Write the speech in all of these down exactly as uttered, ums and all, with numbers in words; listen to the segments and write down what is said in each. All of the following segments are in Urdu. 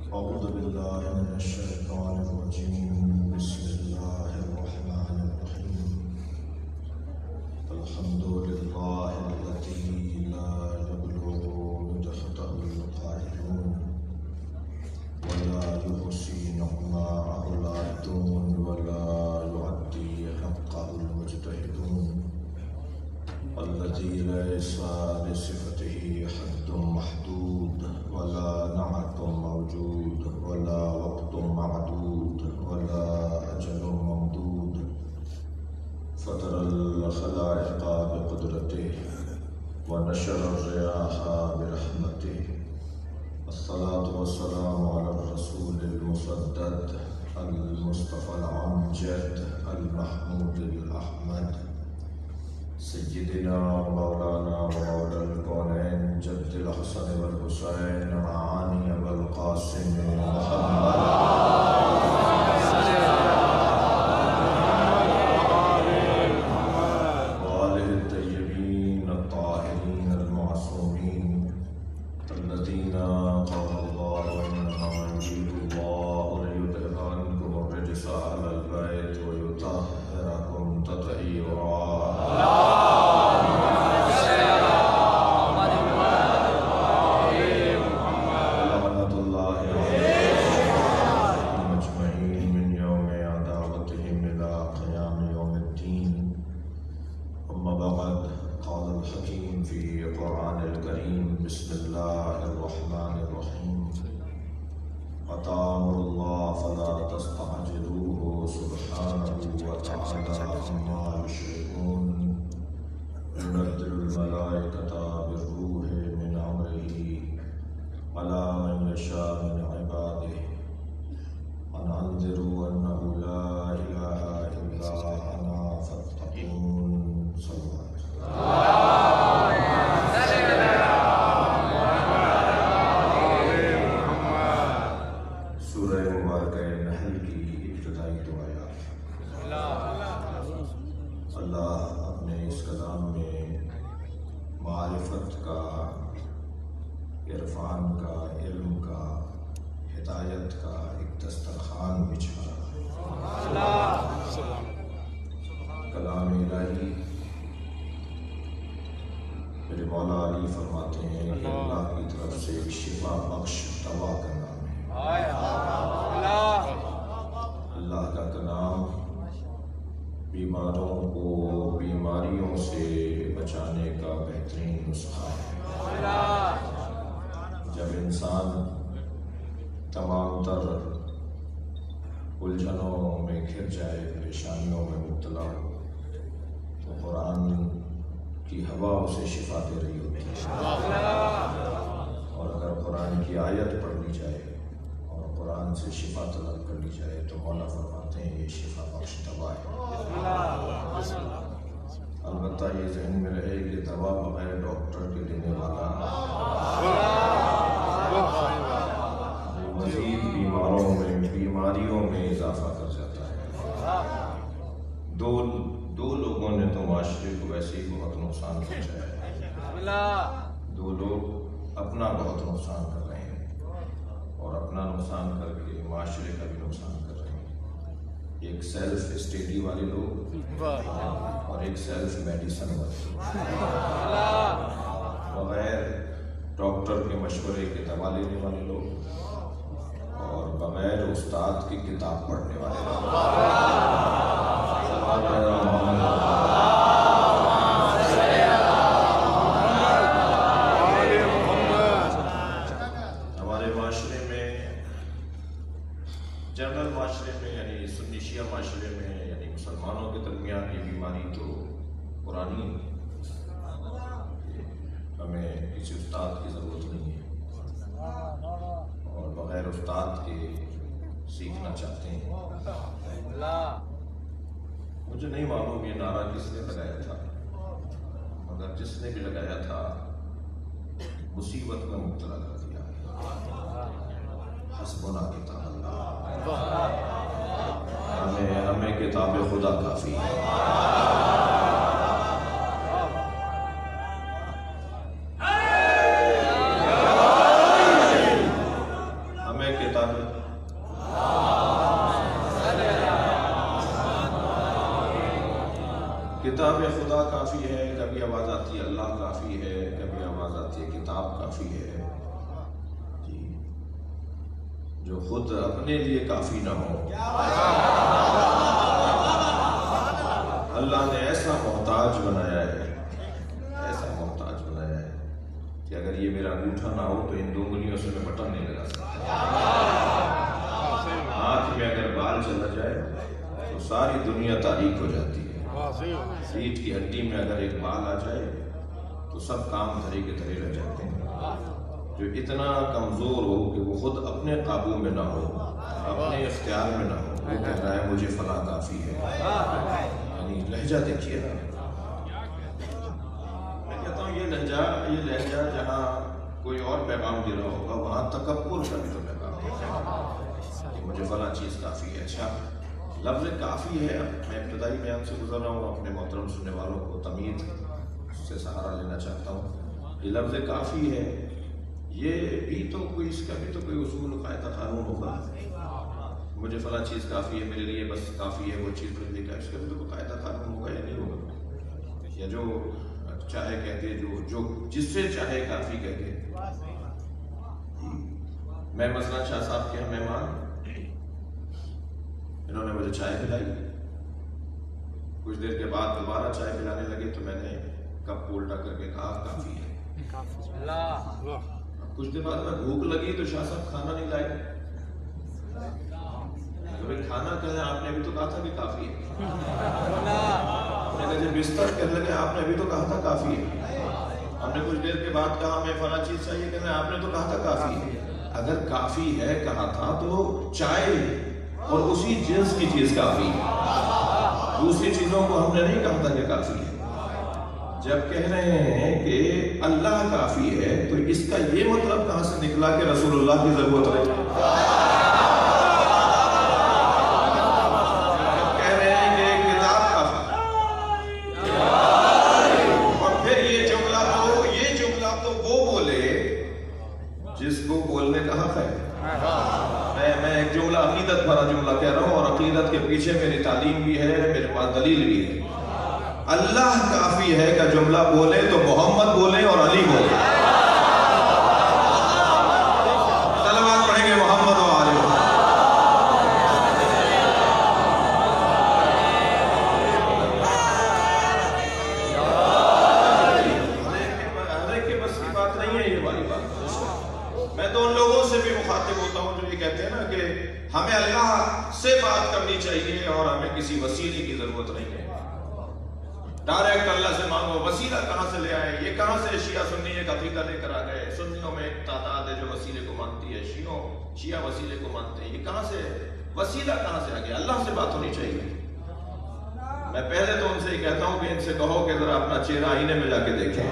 أعوذ بالله من الشيطان الرجيم بسم الله الرحمن الرحيم الحمد لله الذي لا يبلغ مدحته القائلون ولا يحصي نعماءه العادون ولا يعدي حقه المجتهدون الذي ليس لصفته حد محدود ولا نعت موجود ولا وقت معدود ولا أجل ممدود فطر الخلائق بقدرته ونشر الرياح برحمته الصلاة والسلام على الرسول المسدد المصطفى الأمجد المحمود الأحمد سيدنا مولانا ومولى الكونين جد الحسن والحسين معاني أبا القاسم محمد وآله الطيبين الطاهرين المعصومين الذين قال الله إنما يريد الله ليذهب عنكم الرجس أهل البيت ويطهركم تطهيرا بسم الله الرحمن الرحيم أتى أمر الله فلا تستعجلوه سبحانه وتعالى عما يشركون ينزل الملائكة بالروح من أمره على من يشاء من عباده أن أنذروا أنه لا إله إلا أنا فاتقون صلى الله عليه وسلم. اللہ اپنے اس کلام میں معرفت کا، عرفان کا، علم کا، ہدایت کا ایک دسترخوان بچھا رہا ہے۔ کلام الہی میرے مولا علی فرماتے ہیں کہ اللہ کی طرف سے شفا بخش دوا کا نام ہے۔ اللہ کا کلام بیماروں کو بیماریوں سے بچانے کا بہترین نسخہ ہے۔ جب انسان تمام تر الجھنوں میں گھر جائے، پریشانیوں میں مبتلا ہو، تو قرآن کی ہوا اسے شفا دے رہی ہوتی ہے۔ اور اگر قرآن کی آیت پڑھ لی جائے اور قرآن سے شفا طلب کر لی جائے تو مولا فرماتے ہیں یہ شفا بخش دوا ہے۔ البتہ یہ ذہن میں رہے کہ دوا بغیر ڈاکٹر کے دینے والا مزید بیماروں میں بیماریوں میں اضافہ کر جاتا ہے۔ دو دو لوگوں نے تو معاشرے کو ویسے ہی بہت نقصان پہنچایا ہے۔ دو لوگ اپنا بہت نقصان کر رہے ہیں اور اپنا نقصان کر کے معاشرے کا بھی نقصان کر رہے ہیں۔ ایک سیلف اسٹڈی والے لوگ اور ایک سیلف میڈیسن والے لوگ، بغیر ڈاکٹر کے مشورے کے دوا لینے والے لوگ اور بغیر استاد کی کتاب پڑھنے والے لوگ۔ ہمارے معاشرے میں، جنرل معاشرے میں، یعنی سنی شیعہ معاشرے میں، یعنی مسلمانوں کے درمیان یہ بیماری تو پرانی ہے۔ ہمیں کسی استاد کی ضرورت نہیں ہے اور بغیر استاد کے سیکھنا چاہتے ہیں۔ مجھے نہیں معلوم یہ نعرہ کس نے لگایا تھا، مگر جس نے بھی لگایا تھا مصیبت میں مبتلا کر دیا۔ حسبنا کتاب اللہ، ہمیں ہمیں کتاب خدا کافی ہے۔ جو خود اپنے لیے کافی نہ ہو. اللہ نے ایسا محتاج بنایا ہے، ایسا محتاج بنایا ہے کہ اگر یہ میرا انگوٹھا نہ ہو تو ان دو انگلیوں سے میں بٹن نہیں لگا سکتا. ہاتھ میں اگر بال چلا جائے تو ساری دنیا تاریک ہو جاتی ہے. ریڑھ کی ہڈی میں اگر ایک بال آ جائے تو سب کام دھرے کے دھرے رہ جاتے ہیں. جو اتنا کمزور ہو کہ وہ خود اپنے قابو میں نہ ہو، اپنے اختیار میں نہ ہو، وہ کہہ رہا ہے مجھے فلاں کافی ہے. یعنی لہجہ دیکھیے نا. میں کہتا ہوں یہ لہجہ یہ لہجہ جہاں کوئی اور پیغام دے رہا ہوگا وہاں تکبر کا بھی تو پیغام ہے. مجھے فلاں چیز کافی ہے. اچھا، لفظ کافی ہے. میں ابتدائی بیان سے گزر رہا ہوں، اپنے محترم سننے والوں کو تمیز سے سہارا لینا چاہتا ہوں. یہ لفظ کافی ہے، یہ بھی تو کوئی اس کا بھی تو کوئی اصول قاعدہ قانون ہوگا. مجھے فلاں چیز کافی ہے، میرے لیے بس کافی ہے وہ چیز مجھے کا، اس کا بھی تو کوئی قاعدہ قانون ہوگا یا نہیں ہوگا. یا جو چاہے کہتے جو جو جس سے چاہے کافی کہتے. میں مثلا شاہ صاحب کے یہاں مہمان، انہوں نے مجھے چائے پلائی. کچھ دیر کے بعد دوبارہ چائے پلانے لگے تو میں نے کپ الٹا کر کے کہا کافی ہے. کچھ دیر بعد میں بھوک لگی تو شاہ صاحب کھانا نہیں لائے. کھانا کہے آپ نے ابھی تو کہا تھا کہ کافی ہے. میں نے جب بستر کہنے لگے آپ نے ابھی تو کہا تھا کافی ہے. ہم نے کچھ دیر کے بعد کہا ہمیں فلاں چیز چاہیے، کہنے آپ نے تو کہا تھا کافی ہے. اگر کافی ہے کہا تھا تو چائے اور اسی جنس کی چیز کافی ہے. دوسری چیزوں کو ہم نے نہیں کہا تھا کہ کافی ہے. جب کہہ رہے ہیں کہ اللہ کافی ہے تو اس کا یہ مطلب کہاں سے نکلا کہ رسول اللہ کی ضرورت ہے؟ کہہ رہے ہیں کہ ایک کتاب کافی، اور پھر یہ جملہ تو یہ جملہ تو وہ بولے جس کو بولنے کا حق ہے. میں میں ایک جملہ عقیدت بھرا جملہ کہہ رہا ہوں، اور عقیدت کے پیچھے میری تعلیم بھی ہے، میرے پاس دلیل بھی ہے. اللہ کافی ہے کا جملہ بولے تو محمد بولے اور علی بولے. صلوات پڑھیں گے محمد و علی. ہر ایک کے بس کی بات نہیں ہے یہ والی بات. میں تو ان لوگوں سے بھی مخاطب ہوتا ہوں جو یہ کہتے ہیں نا کہ ہمیں اللہ سے بات کرنی چاہیے اور ہمیں کسی وسیلے کی ضرورت نہیں ہے. ڈائریکٹ اللہ سے مانگو. وسیلہ کہاں سے لے آئے؟ یہ کہاں سے شیعہ سنی ایک عقیدہ لے کر آ گئے؟ سنیوں میں ایک تعداد ہے جو وسیلے کو مانتی ہے، شیعوں شیعہ وسیلے کو مانتے ہیں. یہ کہاں سے وسیلہ کہاں سے آ گیا؟ اللہ سے بات ہونی چاہیے. میں پہلے تو ان سے یہ کہتا ہوں کہ ان سے کہو کہ ذرا اپنا چہرہ آئینے میں جا کے دیکھیں.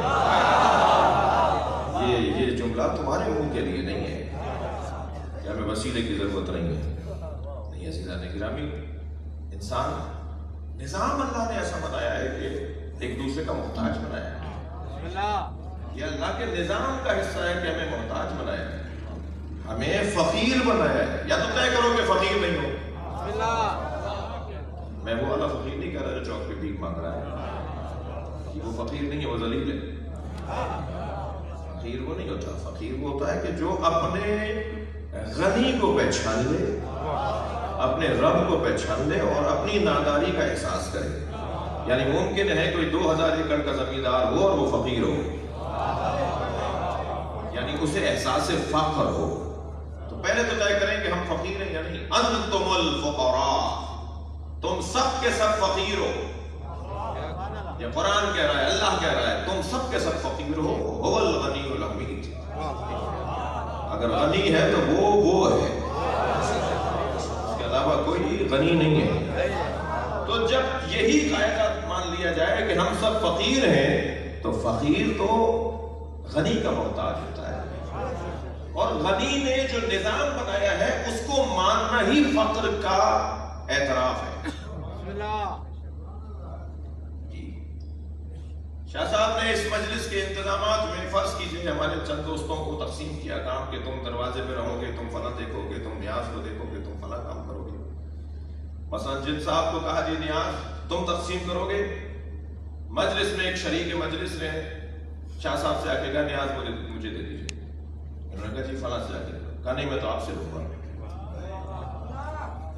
یہ یہ جملہ تمہارے منہ کے لیے نہیں ہے کہ ہمیں وسیلے کی ضرورت نہیں ہے. نہیں عزیزان گرامی، انسان نظام اللہ نے ایسا بنایا ہے کہ ایک دوسرے کا محتاج بنایا ہے. یہ اللہ کے نظام کا حصہ ہے کہ ہمیں محتاج بنایا ہے، ہمیں فقیر بنایا ہے. یا تو طے کرو کہ فقیر نہیں ہو. میں وہ والا فقیر نہیں کہہ رہا جو چوک پہ بھیک مانگ رہا ہے. وہ فقیر نہیں ہے، وہ ذلیل ہے. فقیر وہ نہیں ہوتا. فقیر وہ ہوتا ہے کہ جو اپنے غنی کو پہچان لے، اپنے رب کو پہچان لے اور اپنی ناداری کا احساس کرے. یعنی ممکن ہے کوئی دو ہزار ایکڑ کا زمیندار ہو اور وہ فقیر ہو، یعنی اسے احساس فخر ہو. تو پہلے تو طے کریں کہ ہم فقیر ہیں یا نہیں. انتم الفقراء، تم سب کے سب فقیر ہو. یہ قرآن کہہ رہا ہے، اللہ کہہ رہا ہے تم سب کے سب فقیر ہو. هو الغنی الحمید. اگر غنی ہے تو وہ وہ ہے، کوئی غنی نہیں ہے. تو جب یہی قاعدہ مان لیا جائے کہ ہم سب فقیر ہیں تو فقیر تو غنی کا محتاج ہوتا ہے. اور غنی نے جو نظام بنایا ہے اس کو ماننا ہی فقر کا اعتراف ہے. جی شاہ صاحب نے اس مجلس کے انتظامات میں فرض کیجئے ہمارے چند دوستوں کو تقسیم کیا کام کہ تم دروازے پہ رہو گے، تم فلاں دیکھو گے، تم نیاز کو دیکھو گے، تم فلاں کام کرو گے. مثلا جن صاحب کو کہا جی نیاز تم تقسیم کرو گے. مجلس میں ایک شریک مجلس نے شاہ صاحب سے آ کے کہا نیاز مجھے مجھے دے دیجیے. انہوں نے کہا جی فلاں سے آ کے کہا نہیں میں تو آپ سے لوں گا.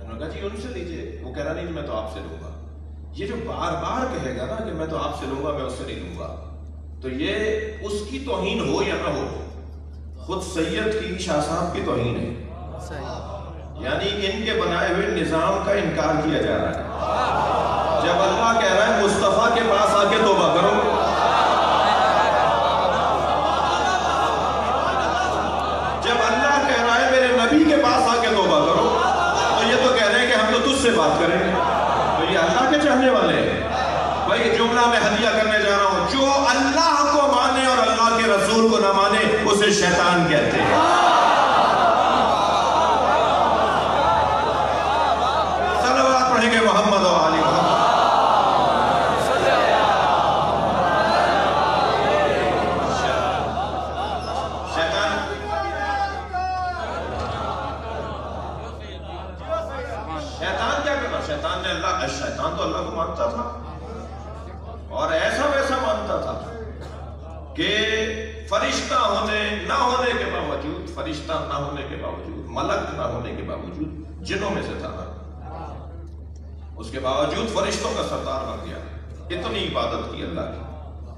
انہوں نے کہا جی ان سے لیجیے. وہ کہہ رہا نہیں میں تو آپ سے لوں گا. یہ جو بار بار کہے گا نا کہ میں تو آپ سے لوں گا میں اس سے نہیں لوں گا، تو یہ اس کی توہین ہو یا نہ ہو، خود سید کی شاہ صاحب کی توہین ہے. یعنی ان کے بنائے ہوئے نظام کا انکار کیا جا رہا ہے. جب اللہ کہہ رہا ہے مصطفیٰ کے پاس آ کے توبہ کرو، جب اللہ کہہ رہا ہے میرے نبی کے پاس آ کے توبہ کرو، تو یہ تو کہہ رہے ہیں کہ ہم تو تجھ سے بات کریں گے. تو یہ اللہ کے چاہنے والے ہیں. بھائی جملہ میں ہدیہ کرنے جا رہا ہوں، جو اللہ کو مانے اور اللہ کے رسول کو نہ مانے اسے شیطان کہتے ہیں. صلوات پڑھیں گے محمد و آل محمد. شیطان شیطان کیا کرتا؟ شیطان نے اللہ شیطان تو اللہ کو مانتا تھا اور ایسا ویسا مانتا تھا کہ فرشتہ ہونے نہ ہونے کے باوجود، فرشتہ نہ ہونے کے باوجود، ملک نہ ہونے کے باوجود جنوں میں سے تھا. اس کے باوجود فرشتوں کا سردار بن گیا. اتنی عبادت کی اللہ کی،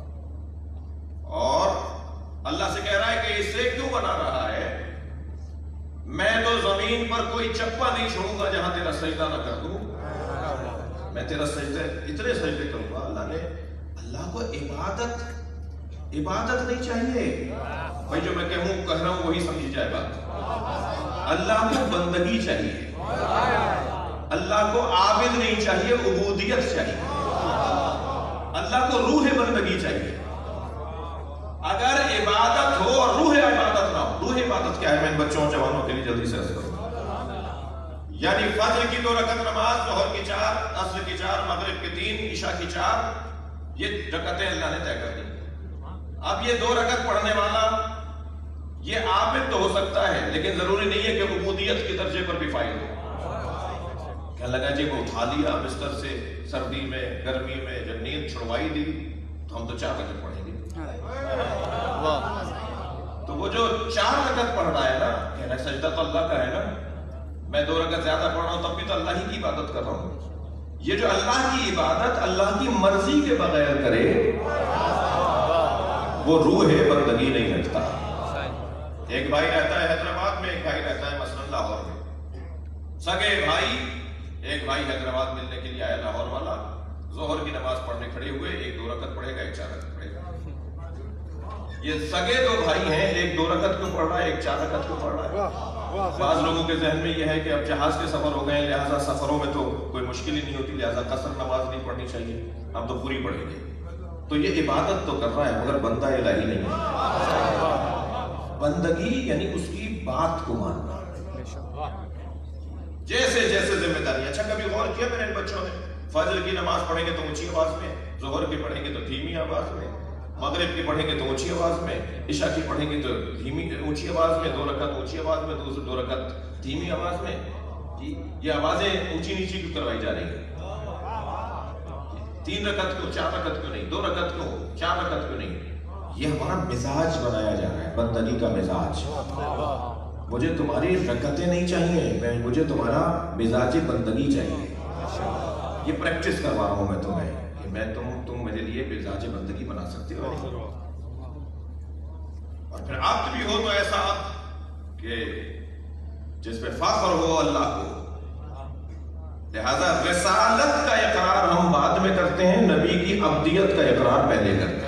اور اللہ سے کہہ رہا ہے کہ اسے کیوں بنا رہا ہے؟ میں تو زمین پر کوئی چپا نہیں چھوڑوں گا جہاں تیرا سجدہ نہ کر دوں. میں تیرا سجدے اتنے سجدے کروں گا. اللہ نے اللہ کو عبادت عبادت نہیں چاہیے بھائی، جو میں کہوں کہہ رہا ہوں وہی سمجھ جائے بات. اللہ کو بندگی چاہیے، اللہ کو عابد نہیں چاہیے، عبودیت چاہیے. اللہ کو روح بندگی چاہیے. اگر عبادت ہو اور روح عبادت نہ ہو. روح عبادت کیا ہے؟ میں ان بچوں جوانوں کے لیے جلدی سے عرض کروں. یعنی فجر کی دو رکعت نماز، ظہر کی چار، عصر کی چار، مغرب کی تین، عشاء کی چار، یہ رکعتیں اللہ نے طے کر دی. اب یہ دو رکعت پڑھنے والا یہ عابد تو ہو سکتا ہے، لیکن ضروری نہیں ہے کہ عبودیت کے درجے پر بھی فائل ہو. کہنے لگا جی وہ اٹھا لیا بستر سے سردی میں گرمی میں، جب نیند چھڑوائی دی تو ہم تو چار رکعت پڑھیں گے. تو وہ جو چار رکعت پڑھ رہا ہے نا، کہنا سجدہ تو اللہ کا ہے نا، میں دو رکعت زیادہ پڑھ رہا ہوں تب بھی تو اللہ ہی کی عبادت کر رہا ہوں. یہ جو اللہ کی عبادت اللہ کی مرضی کے بغیر کرے وہ روح بندگی نہیں رکھتا. ایک بھائی رہتا ہے حیدرآباد میں، ایک بھائی رہتا ہے مثلا لاہور میں. سگے بھائی، ایک بھائی حیدرآباد ملنے کے لیے آیا لاہور والا، ظہر کی نماز پڑھنے کھڑے ہوئے، ایک دو رکعت پڑھے گا ایک چار رکعت پڑھے گا. یہ سگے دو بھائی ہیں، ایک دو رکعت کیوں پڑھ رہا ہے، ایک چار رکعت کیوں پڑھ رہا ہے؟ بعض لوگوں کے ذہن میں یہ ہے کہ اب جہاز کے سفر ہو گئے ہیں، لہٰذا سفروں میں تو کوئی مشکل ہی نہیں ہوتی، لہٰذا قصر نماز نہیں پڑھنی چاہیے، ہم تو پوری پڑھیں گے. تو یہ عبادت تو کر رہا ہے مگر بندہ الہی نہیں ہے. بندگی یعنی اس کی بات کو ماننا. جیسے جیسے ذمہ داری. اچھا کبھی غور کیا میں نے ان بچوں نے؟ فجر کی نماز پڑھیں گے تو اونچی آواز میں، ظہر کی پڑھیں گے تو دھیمی آواز میں، مغرب کی پڑھیں گے تو اونچی آواز میں، عشاء کی پڑھیں گے تو دھیمی اونچی آواز میں، دو رکعت اونچی آواز میں، دو دو رکعت دھیمی آواز میں. جی یہ آوازیں اونچی نیچی کیوں کروائی جا رہی ہیں؟ تین رکعت کیوں، چار رکعت کیوں نہیں، دو رکعت کیوں، چار رکعت کیوں نہیں؟ یہ ہمارا مزاج بنایا جا رہا ہے، بندگی کا مزاج. مجھے تمہاری رکعتیں نہیں چاہیے، مجھے تمہارا مزاج بندگی چاہیے. یہ پریکٹس کروا رہا ہوں میں تمہیں کہ میں تم تم میرے لیے مزاج بندگی بنا سکتے ہو. اور پھر عبد بھی ہو تو ایسا عبد کہ جس پہ فخر ہو اللہ کو. لہذا رسالت کا اقرار ہم بعد میں کرتے ہیں، نبی کی عبدیت کا اقرار پہلے کرتے ہیں.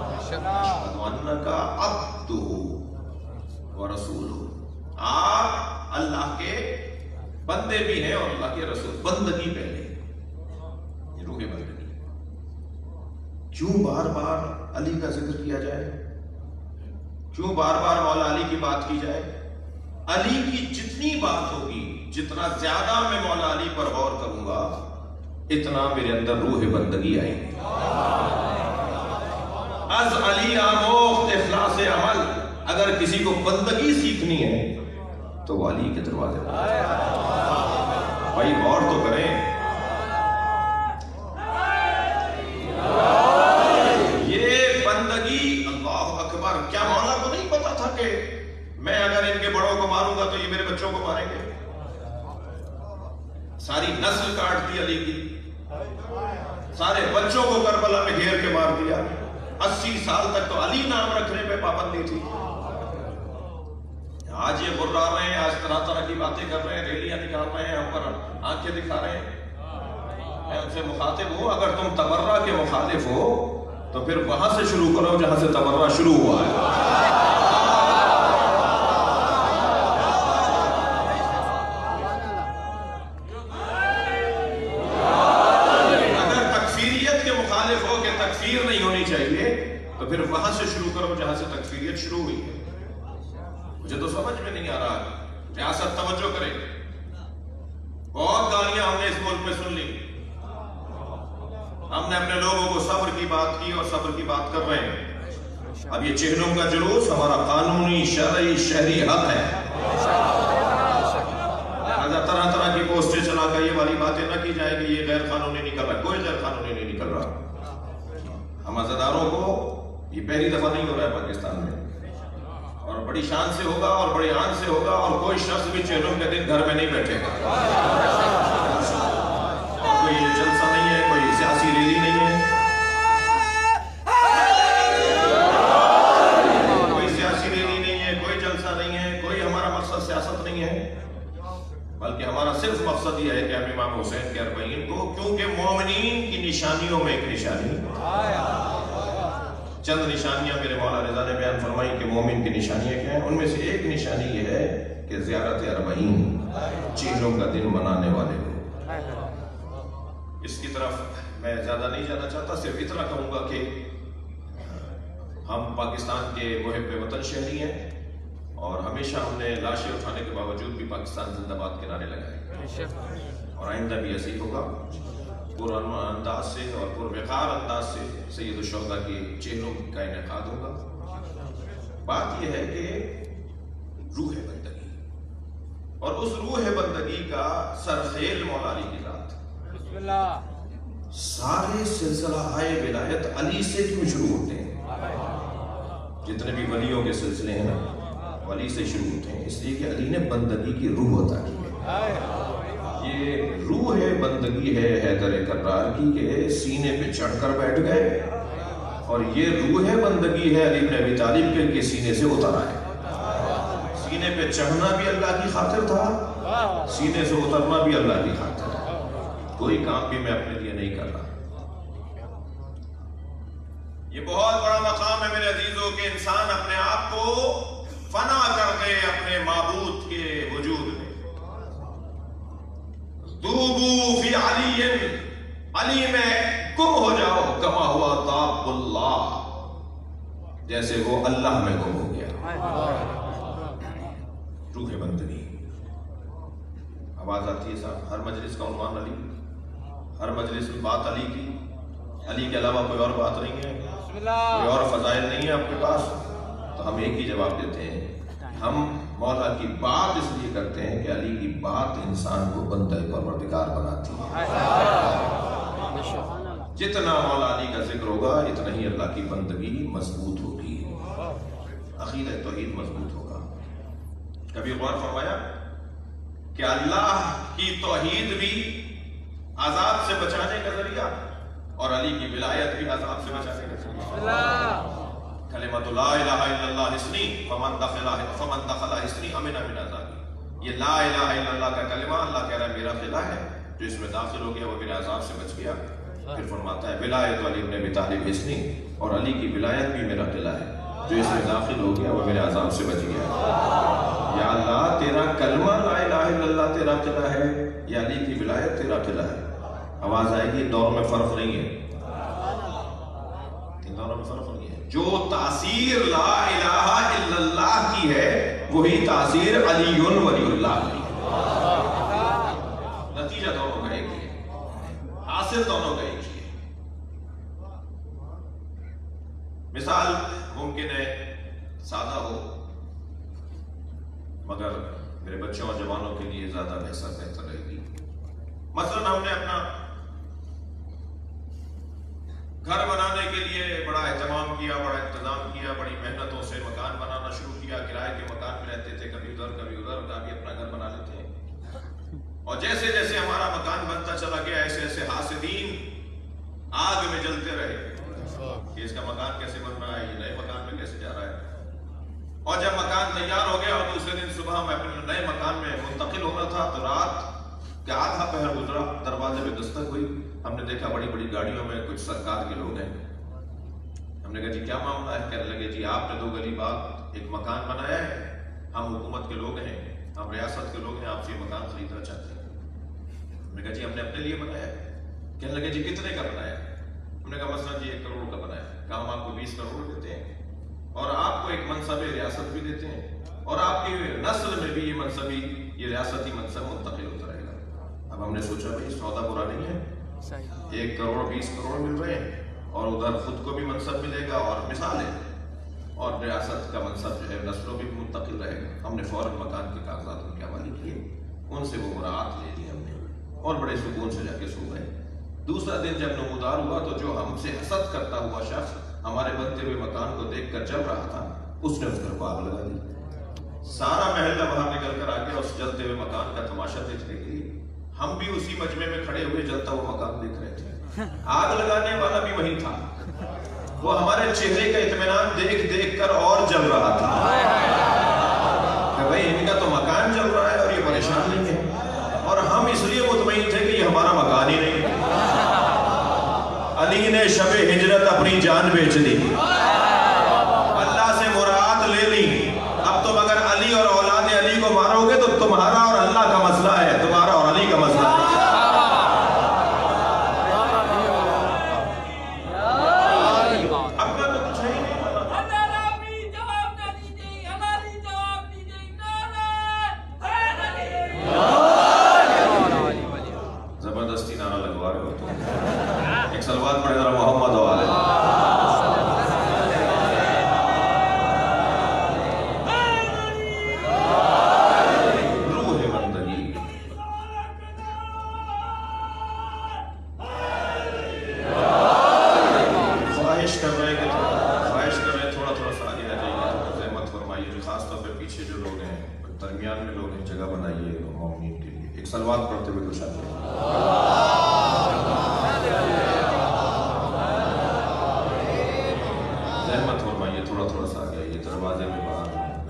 کا عبد و رسول، آپ اللہ کے بندے بھی ہیں اور اللہ کے رسول. بندگی پہلے، یہ روح بندگی. کیوں بار بار علی کا ذکر کیا جائے؟ کیوں بار بار مولا علی کی بات کی جائے؟ علی کی جتنی بات ہوگی، جتنا زیادہ میں مولا علی پر غور کروں گا، اتنا میرے اندر روح بندگی آئے گی. از علی آموخت اخلاص عمل. اگر کسی کو بندگی سیکھنی ہے تو وہ علی کے دروازے پر. بھائی غور تو کریں. یہ بندگی، اللہ اکبر. کیا مولا کو نہیں پتا تھا کہ میں اگر ان کے بڑوں کو ماروں گا تو یہ میرے بچوں کو ماریں گے؟ ساری نسل کاٹ دی علی کی، سارے بچوں کو کربلا میں گھیر کے مار دیا، اسی سال تک تو علی نام رکھنے پہ پابندی تھی۔ آج یہ برا رہے ہیں، آج طرح طرح کی باتیں کر رہے ہیں، ریلیاں نکال رہے ہیں، ہم پر آنکھیں دکھا رہے ہیں۔ میں ان سے مخاطب ہوں، اگر تم تبرہ کے مخالف ہو تو پھر وہاں سے شروع کرو جہاں سے تبرہ شروع ہوا ہے۔ اگر تکفیریت کے مخالف ہو کہ تکفیر نہیں ہونی چاہیے تو پھر وہاں سے شروع کرو جہاں سے تکفیریت شروع ہوئی ہے۔ مجھے تو سمجھ میں نہیں آ رہا، ریاست توجہ کرے، بہت گالیاں ہم نے اس ملک میں سن لی، ہم نے اپنے لوگوں کو صبر کی بات کی اور صبر کی بات کر رہے ہیں۔ اب یہ چہلم کا جلوس ہمارا قانونی شرعی شہری حق ہے، لہذا طرح طرح کی پوسٹیں چلا کر یہ والی باتیں نہ کی جائے کہ یہ غیر قانونی نکل رہا ہے، کوئی غیر قانونی نہیں نکل رہا۔ ہم عزاداروں کو یہ پہلی دفعہ نہیں ہو رہا ہے پاکستان میں، اور بڑی شان سے ہوگا اور بڑی آن سے ہوگا، اور کوئی شخص بھی چہلم کے دن گھر میں نہیں بیٹھے گا، اور کوئی یہ جلسہ نہیں ہے، کوئی سیاسی ریلی نہیں ہے، کوئی سیاسی ریلی نہیں ہے، کوئی جلسہ نہیں ہے، کوئی ہمارا مقصد سیاست نہیں ہے، بلکہ ہمارا صرف مقصد یہ ہے کہ ہم امام حسین کے اربعین کو، کیونکہ مومنین کی نشانیوں میں ایک نشانی، چند نشانیاں میرے مولا رضا نے بیان فرمائی کہ مومن کی نشانیاں کیا ہیں، ان میں سے ایک نشانی یہ ہے کہ زیارت اربعین، چہلوں کا دن منانے والے کو۔ اس کی طرف میں زیادہ نہیں جانا چاہتا، صرف اتنا کہوں گا کہ ہم پاکستان کے محب وطن شہری ہیں، اور ہمیشہ ہم نے لاشیں اٹھانے کے باوجود بھی پاکستان زندہ باد کے نعرے لگائے، اور آئندہ بھی ایسے ہی ہوگا، پرامن انداز سے اور پروقار انداز سے سید الشہداء کی چہلوں کا انعقاد ہوگا۔ بات یہ ہے کہ روح بندگی، اور اس روح بندگی کا سرخیل مولا علی کی ذات، سارے سلسلہ آئے ولایت علی سے کیوں شروع ہوتے ہیں؟ جتنے بھی ولیوں کے سلسلے ہیں نا، علی سے شروع ہوتے ہیں، اس لیے کہ علی نے بندگی کی روح عطا کی ہے۔ یہ روح بندگی ہے حیدر کرار کی کہ سینے پہ چڑھ کر بیٹھ گئے، اور یہ روح بندگی ہے علی بن ابی طالب کے کہ سینے سے اتر آئے۔ سینے پہ چڑھنا بھی اللہ کی خاطر تھا، سینے سے اترنا بھی اللہ کی خاطر ہے، کوئی کام بھی میں اپنے لیے نہیں کر رہا۔ یہ بہت بڑا مقام ہے میرے عزیزوں کہ انسان اپنے آپ کو فنا کر دے اپنے معبود کے وجود میں۔ دوبو فی علی، علی میں گم ہو جاؤ، کما ہوا ذاب اللہ، جیسے وہ اللہ میں گم ہو گیا۔ روح بندگی، آواز آتی ہے صاحب، ہر مجلس کا عنوان علی، ہر مجلس میں بات علی کی، علی کے علاوہ کوئی اور بات نہیں ہے، کوئی اور فضائل نہیں ہے آپ کے پاس، تو ہم ایک ہی جواب دیتے ہیں، ہم مولا کی بات اس لیے کرتے ہیں کہ علی کی بات انسان کو بندہ پروردگار بناتی ہے۔ جتنا مولا علی کا ذکر ہوگا اتنا ہی اللہ کی بندگی مضبوط ہوگی، عقیدہ توحید مضبوط ہوگا۔ کبھی غور فرمایا کہ اللہ کی توحید بھی عذاب سے بچانے کا ذریعہ، اور علی کی ولایت بھی عذاب سے بچانے کا ذریعہ۔ کلمۃ لا الہ الا اللہ حصنی فمن دخلہ فمن دخلہ حصنی امن من عذابی، یہ لا الہ الا اللہ کا کلمہ اللہ کہہ رہا ہے میرا قلعہ ہے، جو اس میں داخل ہو گیا وہ میرے عذاب سے بچ گیا۔ پھر فرماتا ہے ولایت علی بن ابی طالب حصنی، اور علی کی ولایت بھی میرا قلعہ ہے، جو اس میں داخل ہو گیا وہ میرے عذاب سے بچ گیا۔ یا اللہ تیرا کلمہ لا الہ الا اللہ تیرا قلعہ ہے، یا علی کی ولایت تیرا قلعہ ہے۔ آواز آئے گی، دور میں فرق نہیں ہے، ان دونوں میں فرق نہیں ہے۔ جو تاثیر لا الہ الا اللہ کی ہے وہی تاثیر علی ولی اللہ کی ہے، نتیجہ دونوں کا ایک ہی ہے، حاصل دونوں کا ایک ہی ہے۔ مثال ممکن ہے سادہ ہو، مگر میرے بچوں اور جوانوں کے لیے زیادہ بہتر بہتر رہے گی۔ مثلا ہم نے اپنا گھر بنانے کے لیے بڑا اہتمام کیا، بڑا انتظام کیا، بڑی محنتوں سے مکان بنانا شروع کیا، کرائے کے مکان میں رہتے تھے، کبھی ادھر کبھی ادھر، کبھی اپنا گھر بنا لیتے ہیں، اور جیسے جیسے ہمارا مکان आग में जलते रहे कि इसका मकान कैसे बन रहा है, ये नए मकान में कैसे जा रहा है। और जब मकान तैयार हो गया और दूसरे दिन सुबह में अपने नए मकान में मुंतकिल होना था तो रात के आधा पहर गुजरा, दरवाजे में दस्तक हुई। हमने देखा बड़ी बड़ी गाड़ियों में कुछ सरकार के लोग हैं। हमने कहा जी क्या मामला है? कहने लगे जी आपने दो गली बाद एक मकान बनाया है, हम हुकूमत के लोग हैं, हम रियासत के लोग हैं, आपसे ये मकान खरीदना चाहते हैं। हमने कहा जी हमने अपने लिए बनाया है। कहने लगे जी कितने का बनाया? हमने कहा मसलन जी एक करोड़ का बनाया है। कहा हम आपको बीस करोड़ देते हैं और आपको एक मनसब रियासत भी देते हैं और आपकी नस्ल में भी ये मनसबी ये रियासती मनसब मुंतकिल होता रहेगा। अब हमने सोचा भाई सौदा बुरा नहीं है, एक करोड़ बीस करोड़ मिल रहे हैं और उधर खुद को भी मनसब मिलेगा और मिसाल है और रियासत का मनसब जो है नस्लों भी मुंतकिल रहेगा। हमने फौरन मकान के कागजात उनके हवाले किए, उनसे वो मुराद ले ली हमने और बड़े सुकून से जाके सो गए। दूसरा दिन जब नमूदार हुआ तो जो हमसे हसद करता हुआ शख्स हमारे बनते हुए मकान को देखकर जल रहा था, उसने उस घर को आग लगा दी। सारा महल्ला बाहर निकल कर आ गया उस जलते हुए मकान का तमाशा देखने के लिए। हम भी उसी मजमे में खड़े हुए जलता हुआ मकान देख रहे थे। आग लगाने वाला भी वही था, वो हमारे चेहरे का इत्मीनान देख देख कर और जल रहा था कि भाई इनका तो मकान जल रहा है और ये परेशान नहीं है, और हम इसलिए मुतमईन थे कि ये हमारा मकान ही नहीं है। अली ने शबे हिजरत अपनी जान बेच दी, अल्लाह से मुराद ले ली। अब तुम अगर अली और औलाद अली को मारोगे तो तुम्हारा और अल्लाह का मसला है, तुम्हारा और अली का मसला है। सलवात पढ़ते हुए कुछ आते हैं। रहमत फरमाइए, थोड़ा थोड़ा सा आ गया ये दरवाजे में बाहर।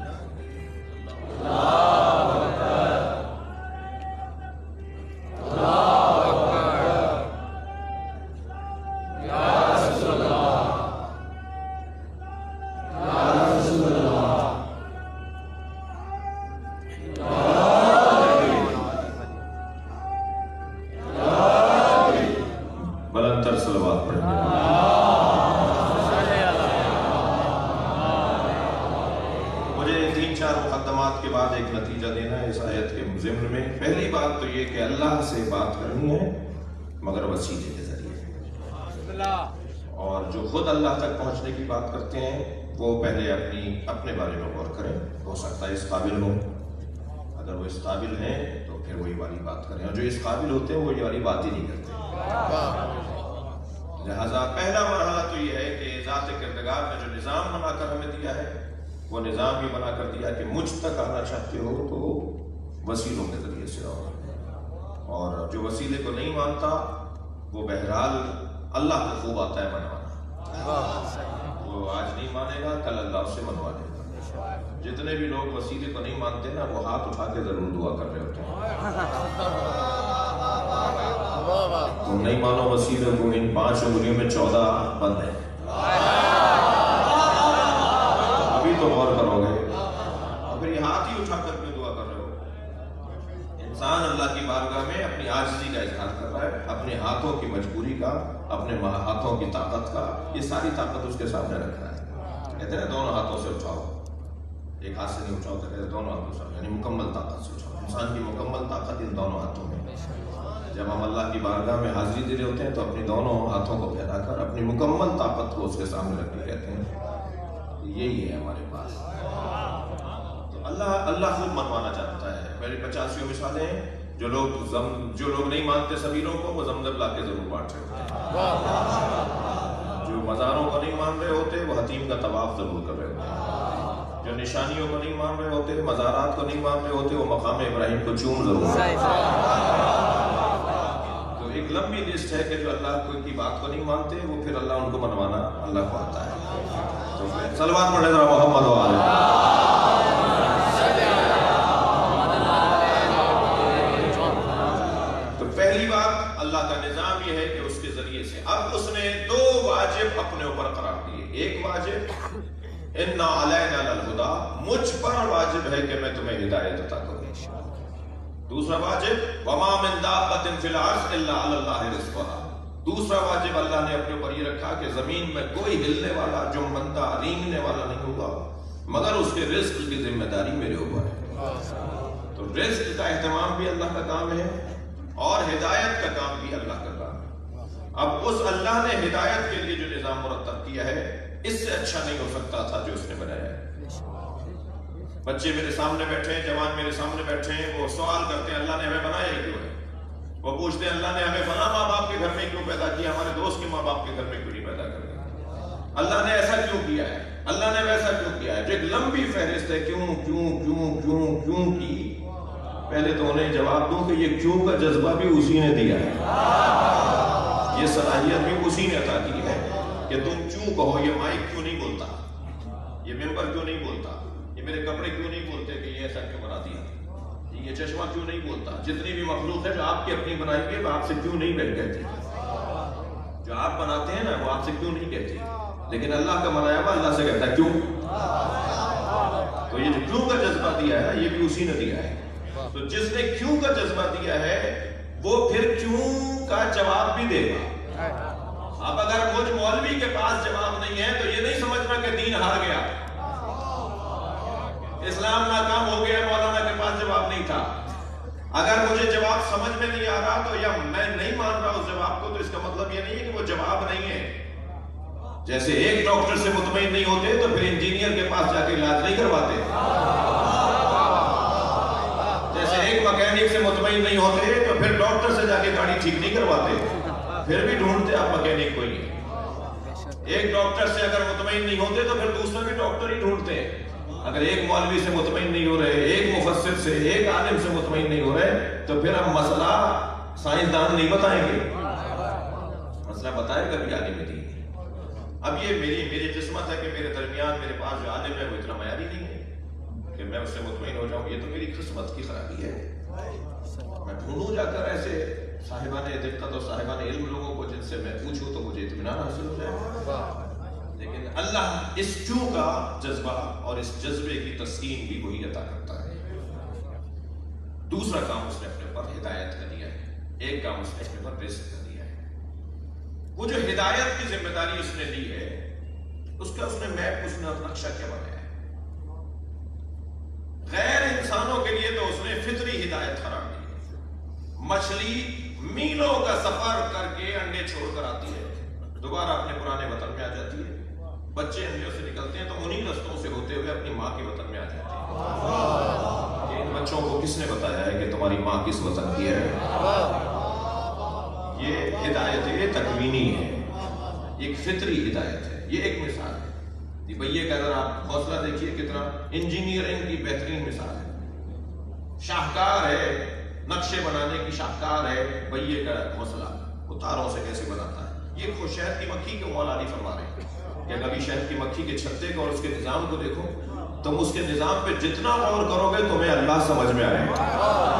के बाद एक नतीजा देना है इस आयत के ज़िम्न में। पहली बात तो ये कि अल्लाह से बात करनी है मगर वसीले के जरिए, और जो खुद अल्लाह तक पहुंचने की बात करते हैं वो पहले अपनी अपने बारे में गौर करें। हो सकता है इस काबिल हो, अगर वो इस काबिल हैं तो फिर वही वाली बात करें, और जो इस काबिल होते हैं वो ये वाली बात ही नहीं करते। लिहाजा पहला मरहला तो ये है कि ज़ात किरदगार ने जो निज़ाम बनाकर हमें दिया है वो निज़ाम भी बना कर दिया कि मुझ तक आना चाहते हो तो वसीलों के जरिए से आओ, और जो वसीले को नहीं मानता वो बहरहाल अल्लाह को खूब आता है मनवाना। वो आज नहीं मानेगा, कल अल्लाह से मनवा देगा। जितने भी लोग वसीले को नहीं मानते ना वो हाथ उठा के जरूर दुआ कर रहे होते हैं। तुम नहीं मानो वसीले को, इन पांच उंगलियों में चौदह बंद है, अभी तो गौर करोगे, और फिर ये हाथ ही उठा करके दुआ कर रहे हो। इंसान अल्लाह की बारगाह में अपनी आजिज़ी का इजहार कर रहा है, अपने हाथों की मजबूरी का, अपने हाथों की ताकत का, ये सारी ताकत उसके सामने रख रहा है। कहते हैं दोनों हाथों से उठाओ, एक हाथ से नहीं उठाओ, कहते हैं दोनों हाथों से, यानी मुकम्मल ताकत से उठाओ। इंसान की मुकम्मल ताकत इन दोनों हाथों में। जब हम अल्लाह की बारगाह में हाजिरी दे रहे होते हैं तो अपनी दोनों हाथों को फैलाकर अपनी मुकम्मल ताकत को उसके सामने रख के कहते हैं यही है हमारे पास। तो अल्लाह अल्लाह खूब मनवाना चाहता है। मेरी पचासियों मिसालें हैं, जो लोग जम जो लोग नहीं मानते सबीरों को वो जमजम ला के जरूर बांट रहे होते हैं। जो मज़ारों को नहीं मान रहे होते वो हतीम का तवाफ जरूर कर रहे होते हैं। जो निशानियों को नहीं मान रहे होते, मज़ारात को नहीं मान रहे होते, वो मकाम इब्राहिम को चूम जरूर। एक ایک لمبی لسٹ ہے کہ جو اللہ کو کی بات کو نہیں مانتے وہ پھر اللہ ان کو منوانا اللہ کو آتا ہے. تو صلوات پڑھیں ذرا محمد و آلہ. تو پہلی بات اللہ کا نظام یہ ہے کہ اس کے ذریعے سے اب اس نے دو واجب اپنے اوپر قرار دیے. ایک واجب اِنَّا عَلَيْنَا لَلْهُدَىٰ، مجھ پر واجب ہے کہ میں تمہیں ہدایت عطا کروں. دوسرا واجب وَمَا مِن دَابَّةٍ فِي الْأَرْضِ إِلَّا عَلَى اللَّهِ رِزْقُهَا. دوسرا واجب اللہ نے اپنے اوپر یہ رکھا کہ زمین میں کوئی ہلنے والا جو مندہ رینگنے والا نہیں ہوگا مگر اس کے رزق کی ذمہ داری میرے اوپر ہے. تو رزق کا اہتمام بھی اللہ کا کام ہے اور ہدایت کا کام بھی اللہ کا کام ہے. اب اس اللہ نے ہدایت کے لیے جو نظام مرتب کیا ہے اس سے اچھا نہیں ہو سکتا تھا جو اس نے بنایا ہے. بچے میرے سامنے بیٹھے ہیں، جوان میرے سامنے بیٹھے ہیں، وہ سوال کرتے ہیں اللہ نے ہمیں بنایا ہی کیوں ہے. وہ پوچھتے ہیں اللہ نے ہمیں فلاں ماں باپ کے گھر میں کیوں پیدا کیا، ہمارے دوست کے ماں باپ کے گھر میں کیوں نہیں پیدا کر دیا. اللہ نے ایسا کیوں کیا ہے، اللہ نے ویسا کیوں کیا ہے. جو ایک لمبی فہرست ہے کیوں کیوں کیوں کیوں کیوں کی. پہلے تو انہیں جواب دوں کہ یہ کیوں کا جذبہ بھی اسی نے دیا ہے، یہ صلاحیت بھی اسی نے عطا کی ہے کہ تم کیوں کہو. یہ مائک کیوں نہیں بولتا، یہ ممبر کیوں نہیں بولتا، یہ میرے کپڑے کیوں نہیں بولتے کہ یہ ایسا کیوں بنا دیا، یہ چشمہ کیوں نہیں بولتا. جتنی بھی مخلوق ہے جو آپ کی اپنی بنائی گئی وہ آپ سے کیوں نہیں بیٹھ کہتی، جو آپ بناتے ہیں نا وہ آپ سے کیوں نہیں کہتی. لیکن اللہ کا بنایا ہوا اللہ سے کہتا ہے کیوں. تو یہ جو کیوں کا جذبہ دیا ہے یہ بھی اسی نے دیا ہے. تو جس نے کیوں کا جذبہ دیا ہے وہ پھر کیوں کا جواب بھی دے گا. اب اگر مجھ مولوی کے پاس جواب نہیں ہے تو یہ نہیں سمجھنا کہ دین ہار گیا، اسلام ناکام ہو گیا، مولانا کے پاس جواب نہیں تھا. اگر مجھے جواب سمجھ میں نہیں آ رہا تو یا میں نہیں مان رہا اس جواب کو تو اس کا مطلب یہ نہیں ہے کہ وہ جواب نہیں ہے. جیسے ایک ڈاکٹر سے مطمئن نہیں ہوتے تو پھر انجینئر کے پاس جا کے علاج نہیں کرواتے. جیسے ایک مکینک سے مطمئن نہیں ہوتے تو پھر ڈاکٹر سے جا کے گاڑی ٹھیک نہیں کرواتے، پھر بھی ڈھونڈتے آپ مکینک کو ہی. ایک ڈاکٹر سے اگر مطمئن نہیں ہوتے تو پھر دوسرے بھی ڈاکٹر ہی ڈھونڈتے ہیں. اگر ایک مولوی سے مطمئن نہیں ہو رہے، ایک مفسر سے، ایک عالم سے مطمئن نہیں ہو رہے تو پھر ہم مسئلہ سائنسدان نہیں بتائیں گے، مسئلہ بتائے گا بھی عالم دین. اب یہ میری میری قسمت ہے کہ میرے درمیان میرے پاس جو عالم ہے وہ اتنا معیاری نہیں ہے کہ میں اس سے مطمئن ہو جاؤں. یہ تو میری قسمت کی خرابی ہے. میں ڈھونڈوں جا کر ایسے صاحبان دقت اور صاحبان علم لوگوں کو جن سے میں پوچھوں تو مجھے اطمینان حاصل ہو جائے. لیکن اللہ اس کیوں کا جذبہ اور اس جذبے کی تسکین بھی وہی عطا کرتا ہے. دوسرا کام اس نے اپنے پر ہدایت کا دیا ہے، ایک کام اس نے اپنے پر رزق کا دیا ہے. وہ جو ہدایت کی ذمہ داری اس نے لی ہے اس کا اس نے میپ، اس نے نقشہ کیا بنایا ہے. غیر انسانوں کے لیے تو اس نے فطری ہدایت قرار دی ہے. مچھلی میلوں کا سفر کر کے انڈے چھوڑ کر آتی ہے، دوبارہ اپنے پرانے وطن میں آ جاتی ہے. بچے انڈوں سے نکلتے ہیں تو انہی رستوں سے ہوتے ہوئے اپنی ماں کے وطن میں آ جاتے ہیں. ان بچوں کو کس نے بتایا ہے کہ تمہاری ماں کس وطن کی ہے؟ یہ ہدایت تکوینی ہے، ایک فطری ہدایت ہے. یہ ایک مثال ہے. بھئیے کا اگر آپ حوصلہ دیکھیے کتنا انجینئرنگ کی بہترین مثال ہے. شاہکار ہے، نقشے بنانے کی شاہکار ہے. بھئیے کا حوصلہ وہ تاروں سے کیسے بناتا ہے. یہ خود شہد کی مکھی کو مولا علی فرما رہے ہیں کہ کبھی شہد کی مکھی کے چھتے کو اور اس کے نظام کو دیکھو، تم اس کے نظام پہ جتنا غور کرو گے تمہیں اللہ سمجھ میں آئے گا.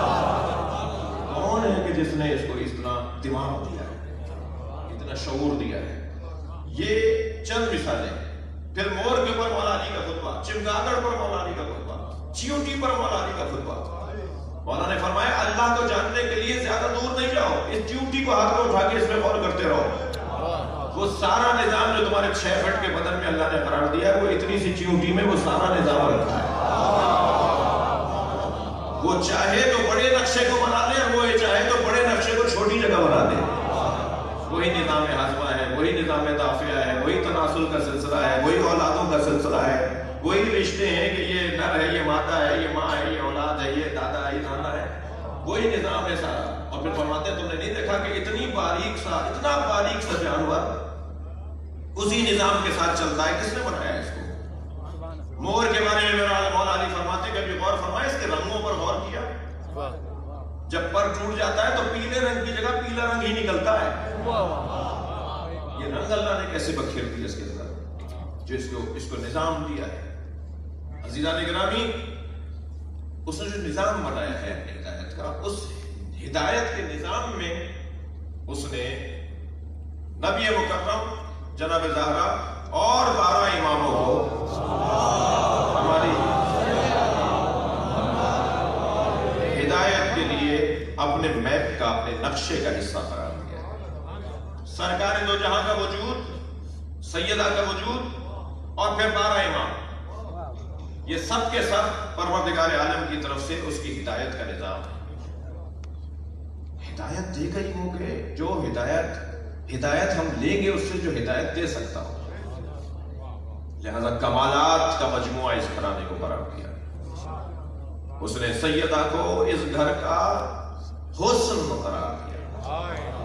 کون ہے کہ جس نے اس کو اتنا دماغ دیا ہے، اتنا شعور دیا ہے. یہ چند مثالیں. پھر مور کے اوپر مولا علی کا خطبہ، چمگادڑ پر مولا علی کا خطبہ، چیونٹی پر مولا علی کا خطبہ. مولا نے فرمایا اللہ کو جاننے کے لیے زیادہ دور نہیں جاؤ، اس چیونٹی کو ہاتھ میں اٹھا کے اس میں غور کرتے رہو. وہ سارا نظام جو تمہارے چھ فٹ کے بدن میں اللہ نے قرار دیا ہے وہ اتنی سی چیونٹی میں وہ سارا نظام رکھا ہے. وہ چاہے تو بڑے نقشے کو بنا دے اور وہ چاہے تو بڑے نقشے کو چھوٹی جگہ بنا دے. وہی نظام ہاضمہ ہے، وہی نظام دافعہ ہے، وہی تناسل کا سلسلہ ہے، وہی اولادوں کا سلسلہ ہے، وہی رشتے ہیں کہ یہ نر ہے، یہ مادہ ہے، یہ ماں ہے، یہ اولاد ہے، یہ دادا ہے، یہ نانا ہے. وہی نظام ہے سارا. اور پھر فرماتے ہیں تم نے نہیں دیکھا کہ اتنی باریک سا اتنا باریک سا جانور اسی نظام کے ساتھ چلتا ہے. کس نے بنایا اس کو؟ مور کے بارے میں میرا مولا علی فرماتے کہ ابھی غور فرمائے، اس کے رنگوں پر غور کیا. جب پر اگر ٹوٹ جاتا ہے تو پیلے رنگ کی جگہ پیلا رنگ ہی نکلتا ہے. یہ رنگ اللہ نے کیسے بکھیر دیا اس کے اندر جو اس کو اس کو نظام دیا ہے. عزیزان گرامی، اس نے جو نظام بنایا ہے اپنی ہدایت کا، اس ہدایت کے نظام میں اس نے نبی مکرم جناب زہرا اور بارہ اماموں کو ہماری ہدایت کے لیے اپنے میپ کا، اپنے نقشے کا حصہ قرار دیا. سرکار دو جہاں کا وجود، سیدہ کا وجود اور پھر بارہ امام، یہ سب کے سب پروردگار عالم کی طرف سے اس کی ہدایت کا نظام ہے. ہدایت دے گئی ہو کہ جو ہدایت ہدایت ہم لیں گے اس سے جو ہدایت دے سکتا ہو. لہذا کمالات کا مجموعہ اس گھرانے کو قرار کیا. اس نے سیدہ کو اس گھر کا حسن قرار کیا.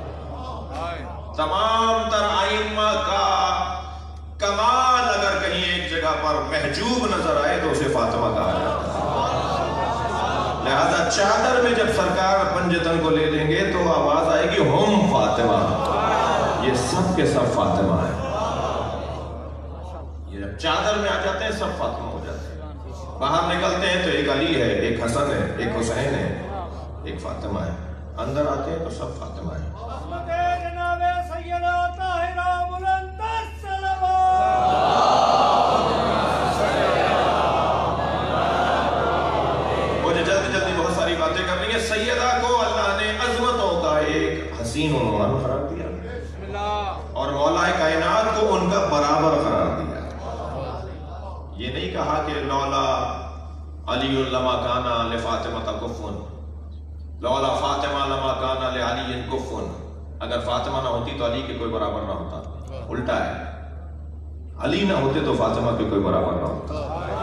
تمام تر ائمہ کا کمال اگر کہیں ایک جگہ پر محجوب نظر آئے تو اسے فاطمہ کہا جاتا ہے. لہذا چادر میں جب سرکار پنجتن کو لے لیں گے تو آواز آئے گی ہم فاطمہ، یہ سب کے سب فاطمہ ہیں. یہ جب چادر میں آ جاتے ہیں سب فاطمہ ہو جاتے ہیں. باہر نکلتے ہیں تو ایک علی ہے، ایک حسن ہے، ایک حسین ہے، ایک فاطمہ ہے. اندر آتے ہیں تو سب فاطمہ ہیں. مجھے جلدی جلدی بہت ساری باتیں کرنی ہے. سیدہ کو اللہ نے عظمتوں کا ایک حسین عنوان قرار دیا اور مولا کائنات کو ان کا برابر قرار دیا. یہ نہیں کہا کہ لولا علی لما کانا لفاطمہ کفن، لولا فاطمہ لما کانا لعلی کفن. اگر فاطمہ نہ ہوتی تو علی کے کوئی برابر نہ ہوتا. الٹا ہے، علی نہ ہوتے تو فاطمہ کے کوئی برابر نہ ہوتا.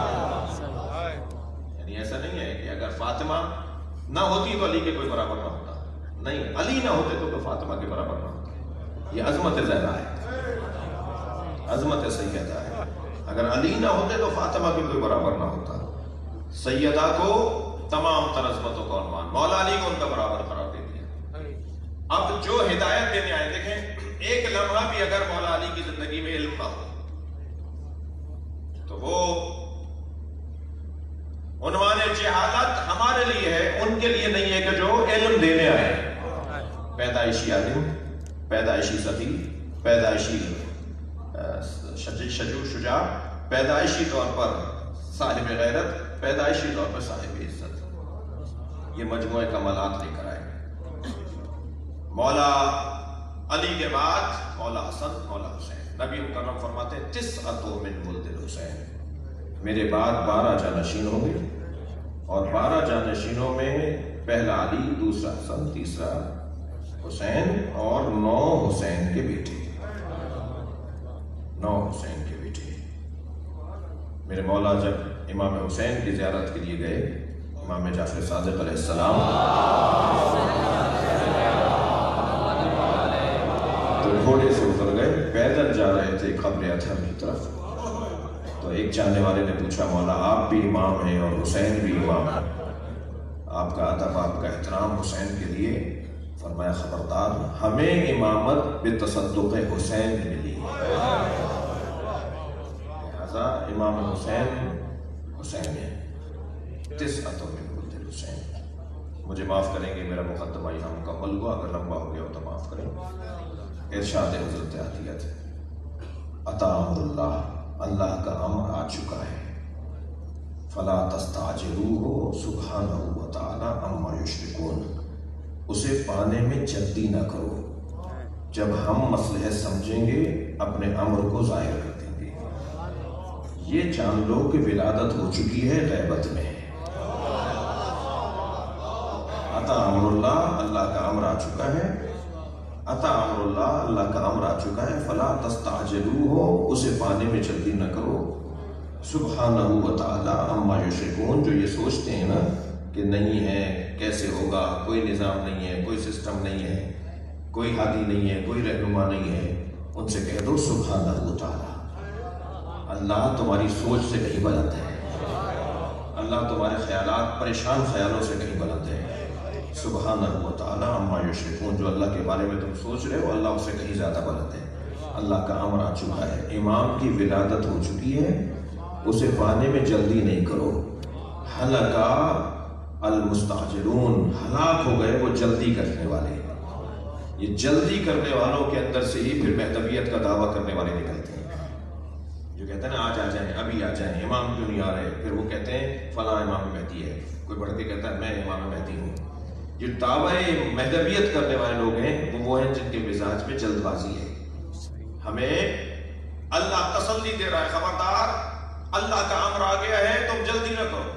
یعنی ایسا نہیں ہے کہ اگر فاطمہ نہ ہوتی تو علی کے کوئی برابر نہ ہوتا. نہیں، علی نہ ہوتے تو فاطمہ کے برابر نہ ہوتا. یہ عظمت زہرا ہے، عظمت سیدہ ہے. اگر علی نہ ہوتے تو فاطمہ کے کوئی برابر نہ ہوتا. سیدہ کو تمام تر عظمتوں کا عنوان، مولا علی کو ان کا برابر قرار دے دیا. اب جو ہدایت دینے آئے، دیکھیں ایک لمحہ بھی اگر مولا علی کی زندگی میں علم نہ ہو تو وہ عنوان جہالت ہمارے لیے ہے، ان کے لیے نہیں ہے کہ جو علم دینے آئے. پیدائشی عالم، پیدائشی سخی، پیدائشی شجو شجاع، پیدائشی طور پر صاحب غیرت، پیدائشی طور پر صاحب عزت. یہ مجموعہ کمالات لے کر آئے. مولا علی کے بعد مولا حسن، مولا حسین. نبی مکرم فرماتے ہیں تسعۃ من ولد الحسین، میرے بعد بارہ جانشین ہوں گے اور بارہ جانشینوں میں پہلا علی، دوسرا حسن، تیسرا حسین اور نو حسین کے بیٹے. نو حسین کے بیٹے. میرے مولا جب امام حسین کی زیارت کے لیے گئے، امام جعفر صادق علیہ السلام، تو گھوڑے سے اتر گئے، پیدل جا رہے تھے قبر اطہر کی طرف. تو ایک جاننے والے نے پوچھا مولا آپ بھی امام ہیں اور حسین بھی امام ہے، آپ کا ادب، آپ کا احترام حسین کے لیے. فرمایا خبردار، ہمیں امامت بتصدق حسین ملی، لہذا امام حسین حسین ہے. تسعۃ من ولد الحسین. مجھے معاف کریں گے، میرا مقدمہ یہاں مکمل ہوا، اگر لمبا ہو گیا ہو تو معاف کریں. ارشاد حضرت عطیت، عطا امر اللہ، اللہ کا امر آ چکا ہے. فلا تستعجلوہ سبحانہ وتعالی عما یشرکون، اسے پانے میں جلدی نہ کرو. جب ہم مصلحت سمجھیں گے اپنے امر کو ظاہر کر دیں گے. یہ جان لو کہ ولادت ہو چکی ہے غیبت میں. عطا امر اللہ، اللہ کا امر آ چکا ہے. عطا امر اللہ، اللہ کا امر آ چکا ہے. فلا تستعجلوہ، اسے پانے میں جلدی نہ کرو. سبحانہ وتعالی عما یشرکون، جو یہ سوچتے ہیں نا کہ نہیں ہے، کیسے ہوگا، کوئی نظام نہیں ہے، کوئی سسٹم نہیں ہے، کوئی ہادی نہیں ہے، کوئی رہنما نہیں ہے، ان سے کہہ دو سبحانہ وتعالی، اللہ تمہاری سوچ سے کہیں بلند ہے. اللہ تمہارے خیالات، پریشان خیالوں سے کہیں بلند ہے. सुबहानहू व तआला अम्मा युशरिकून, जो अल्लाह के बारे में तुम सोच रहे हो अल्लाह उससे कहीं ज्यादा बुलंद है। अल्लाह का अमर आ चुका है, इमाम की विलादत हो चुकी है, उसे पाने में जल्दी नहीं करो। हलका अल मुस्ताजिरून, हलाक हो गए वो जल्दी करने वाले। ये जल्दी करने वालों के अंदर से ही फिर महतबियत का दावा करने वाले निकलते हैं, जो कहते हैं ना आज आ जाएं, अभी आ जाएं, इमाम क्यों नहीं आ रहे। फिर वो कहते हैं फला इमाम महदी है, कोई बढ़ के कहता है मैं इमाम महदी हूँ। जो दावा महदबियत करने वाले लोग हैं वो वो हैं जिनके मिजाज में जल्दबाजी है। हमें अल्लाह तसल्ली दे रहा है, खबरदार अल्लाह का अमर आ गया है, तुम जल्दी न करो।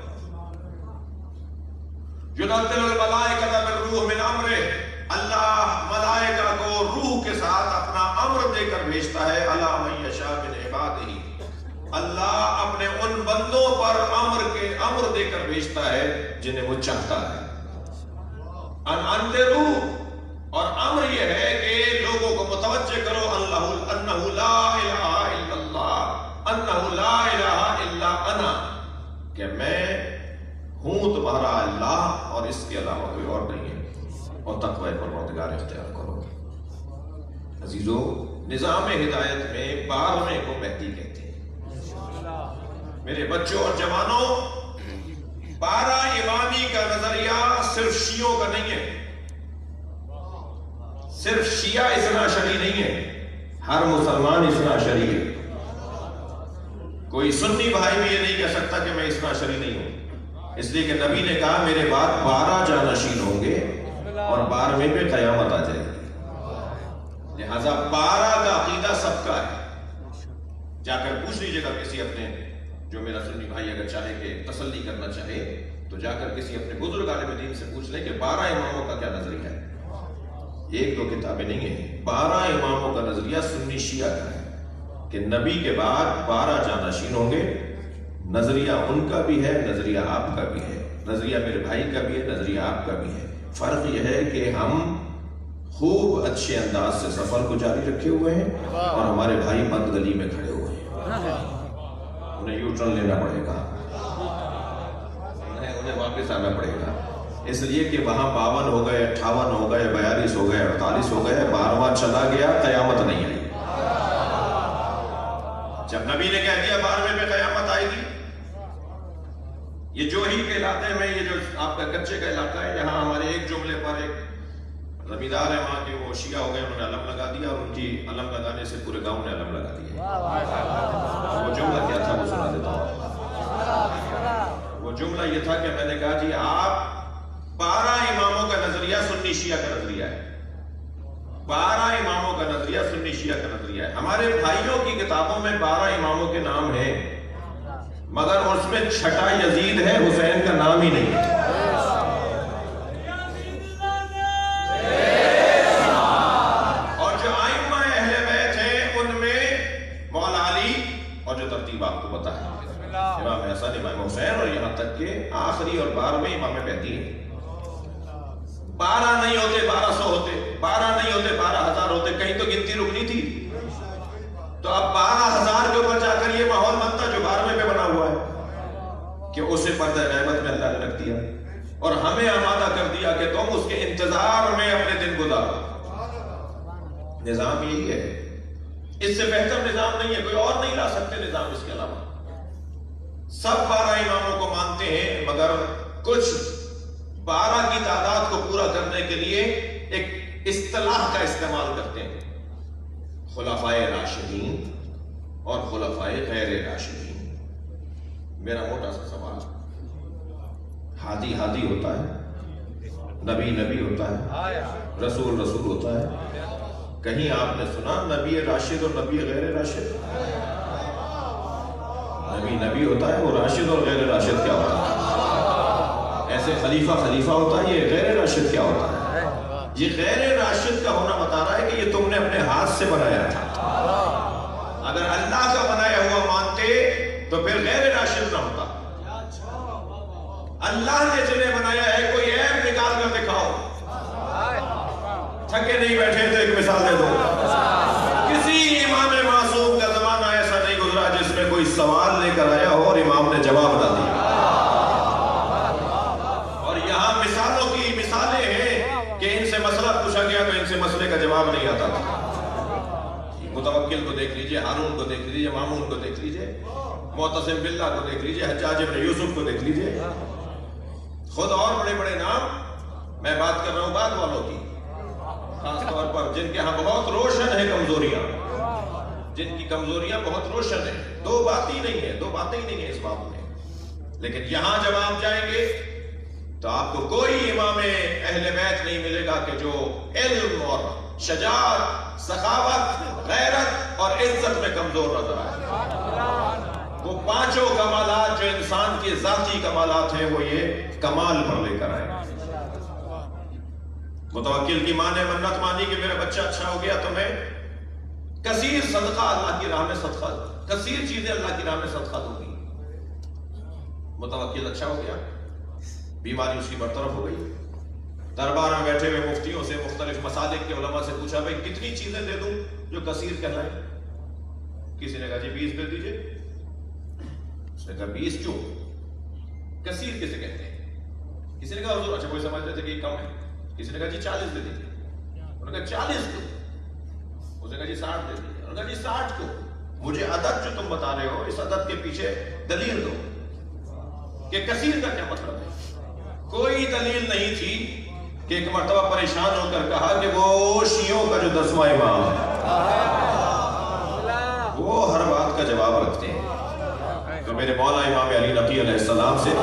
युनज़्ज़िलुल मलाइकता बिर्रूह मिन अम्रिह, अल्लाह मलाइका को रूह के साथ अपना अम्र देकर भेजता है। अला मन यशा मिन इबादिही, अल्लाह अपने उन बंदों पर अम्र के अम्र देकर भेजता है जिन्हें वो चाहता है। अन अंदिरू, और अम्र यह है कि लोगों को मुतवज्जे करो अल्लाह अन्नहु ला इलाहा इल्लल्लाह, अन्नहु ला इलाहा इल्ला अना, कि मैं हूं तुम्हारा अल्लाह और इसके अलावा कोई और नहीं है, और तक़वा परवरदिगार इख्तियार करो। अजीजों, निज़ाम हिदायत में बारहवें को महदी कहते हैं। मेरे बच्चों और जवानों, बारह इमामी का नजरिया सिर्फ शियों का नहीं है, सिर्फ शिया इस्ना शरी नहीं है, हर मुसलमान इस्ना शरी है। कोई सुन्नी भाई भी ये नहीं कह सकता कि मैं इस्ना शरी नहीं हूं, इसलिए कि नबी ने कहा मेरे बाद बारह जानशीन होंगे और बारहवें पे कयामत आ जाएगी। लिहाजा बारह का अकीदा सबका है। जाकर पूछ लीजिएगा किसी अपने, जो मेरा सुन्नी भाई अगर चाहे कि तसल्ली करना चाहे तो जाकर किसी अपने बुजुर्ग आलिम दीन से पूछ ले कि बारह इमामों का क्या नजरिया है। एक दो किताबें नहीं है, बारह इमामों का नजरिया सुन्नी शिया का है कि नबी के बाद बारह जानशीन होंगे। नजरिया उनका भी है, नजरिया आपका भी है, नजरिया मेरे भाई का भी है, नजरिया आपका भी है। फर्क यह है कि हम खूब अच्छे अंदाज से सफर को जारी रखे हुए हैं और हमारे भाई बंद गली में खड़े हुए हैं। उन्हें यू टर्न लेना पड़ेगा, उन्हें उन्हें वापस आना पड़ेगा, इसलिए कि वहां बावन हो गए, अट्ठावन हो गए, बयालीस हो गए, अड़तालीस हो गए, बारहवां चला गया, कयामत नहीं आई। जब नबी ने कह दिया बारहवें पे कयामत आएगी। ये जो ही के इलाके में, ये जो आपका कच्चे का इलाका है, यहाँ हमारे एक जुमले पर एक जमींदार है वहां के, वो शिया हो गए, उन्होंने अलम लगा दिया और उनकी अलम लगाने से पूरे गांव ने अलम लगा दिया। वो जुमला क्या था वो सुना देता हूं। वो जुमला ये था कि मैंने कहा जी आप बारह इमामों का नजरिया सुन्नी शिया का नजरिया है, बारह इमामों का नजरिया सुन्नी शिया का नजरिया है। हमारे भाइयों की किताबों में बारह इमामों के नाम है, मगर उसमें छठा यजीद है, हुसैन का नाम ही नहीं है। और जो आइम्मा अहले बैत हैं उनमें मौला अली, और जो तरतीब आपको पता है, इमाम हसन, इमाम हुसैन, और यहां तक के आखिरी और बारहवें इमाम महदी है। बारह नहीं होते बारह सौ होते, बारह नहीं होते बारह हजार होते, कहीं तो गिनती रुकनी थी। तो अब बारह हजार के ऊपर जाकर ये माहौल बनता जो बारहवें पे बना हुआ है कि उसे पर्दा रहमत में अल्लाह ने रख दिया और हमें आमादा कर दिया कि तुम उसके इंतजार में अपने दिन गुजारो। निजाम यही है, इससे बेहतर निजाम नहीं है, कोई और नहीं ला सकते निजाम इसके अलावा। सब बारह इमामों को मानते हैं, मगर कुछ बारह की तादाद को पूरा करने के लिए एक इस्तिलाह का इस्तेमाल करते हैं, खुलाफाए राशिदीन और खुलाफाए गैर राशिदीन। मेरा मोटा सा सवाल, हादी हादी होता है, नबी नबी होता है, रसूल रसूल होता है, कहीं आपने सुना नबी राशिद और नबी गैर राशिद? नबी नबी होता है, वो राशिद और गैर राशिद क्या होता है? ऐसे खलीफा खलीफा होता है, ये गैर राशिद क्या होता है? ये गैर राशिद का होना बता रहा है कि ये तुमने अपने हाथ से बनाया था। अगर अल्लाह का बनाया हुआ मानते तो फिर गैर राशिद ना होता। अल्लाह ने जिन्हें बनाया है कोई ऐप निकाल कर दिखाओ, थके नहीं बैठे तो एक मिसाल दे दो। किसी इमाम मासूम का जमाना ऐसा नहीं गुजरा जिसमें कोई सवाल लेकर आया हो और इमाम ने जवाब ना दिया। और यहां मिसालों की मिसालें हैं कि इनसे मसला पूछा गया तो इनसे मसले का जवाब नहीं आता था। मुतवक्किल को देख लीजिए, हारून को देख लीजिए, मामून को देख लीजिए, मुअतसिम बिल्लाह को देख लीजिए, हज्जाज इब्न यूसुफ को देख लीजिए, खुद और बड़े बड़े नाम। मैं बात कर रहा हूं बाद वालों की, खास तौर पर जिनके यहाँ बहुत रोशन है कमजोरियां, जिनकी कमजोरियां बहुत रोशन है। दो बात ही नहीं है, दो बातें ही नहीं है इस बात में। लेकिन यहां जब आप जाएंगे तो आपको कोई इमाम अहले बैत नहीं मिलेगा कि जो इल्म और शजाअत, सखावत, गैरत और इज्जत में कमजोर नजर आए। वो पांचों कमालात जो इंसान के जाती कमालात हैं वो ये कमाल पर लेकर आए। मुतवक्किल की मां ने मन्नत मानी कि मेरा बच्चा अच्छा हो गया तो मैं कसीर सदका अल्लाह की राह में सदका, कसीर चीजें अल्लाह की राह में सदका दूंगी। मुतवक्किल अच्छा हो गया, बीमारी उसकी बरतरफ हो गई। दरबार में बैठे हुए मुफ्तियों से, मुख्तलिफ मसालिक के उलमा से पूछा, भाई कितनी चीजें दे दूं जो कसीर कहलाए? किसी ने कहा जी बीस दे दीजिए। उसने कहा बीस क्यों? कसीर किसे कहते हैं? किसी ने कहा हुजूर अच्छा कोई समझते थे कि कम है। किसी ने कहा जी चालीस दे दीजिए। उन्होंने कहा चालीस क्यों? उसने कहा जी साठ दे दीजिए। उन्होंने कहा जी साठ क्यों? मुझे अदद जो तुम बता रहे हो इस अदद के पीछे दलील दो कि कसीर का क्या मतलब है। कोई दलील नहीं थी कि एक मर्तबा परेशान होकर कहा कि वो शियों का जो दसवां इमाम है वो हर बात का जवाब रखते हैं। तो मेरे मौला इमाम अली नकी अलैहिस्सलाम से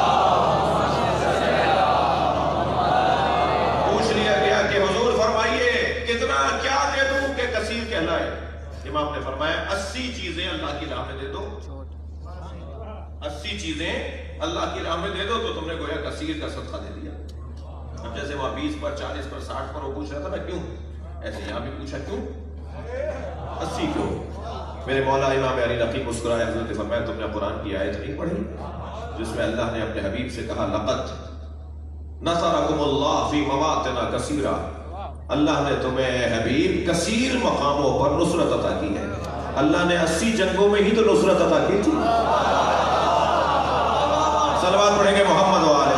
पूछ लिया गया कि हुजूर फरमाइए कितना क्या दे दूं कि कसीर कहलाए? इमाम ने फरमाया अस्सी चीजें अल्लाह की राह में दे दो, अस्सी चीजें अल्लाह की राह में दे दो तो तुमने गोया कसीर का सदका दे दिया। अब जैसे वहां बीस पर, चालीस पर, साठ पर वो पूछ रहा था ना क्यों, ऐसे यहां भी पूछा क्यों, अस्सी क्यों? मेरे मौला इमाम अली नकी मुस्कुराए, हज़रत फरमाया तुमने कुरान की आयत नहीं पढ़ी जिसमें अल्लाह ने अपने हबीब से कहा लक़द नसरकुमुल्लाह फी मवातिन कसीरा, अल्लाह ने तुम्हें हबीब कसीर मकामों पर नुसरत अता की है। अल्लाह ने अस्सी जंगों में ही तो नुसरत अता की थी। सलवात पढ़ेंगे मोहम्मद वाले।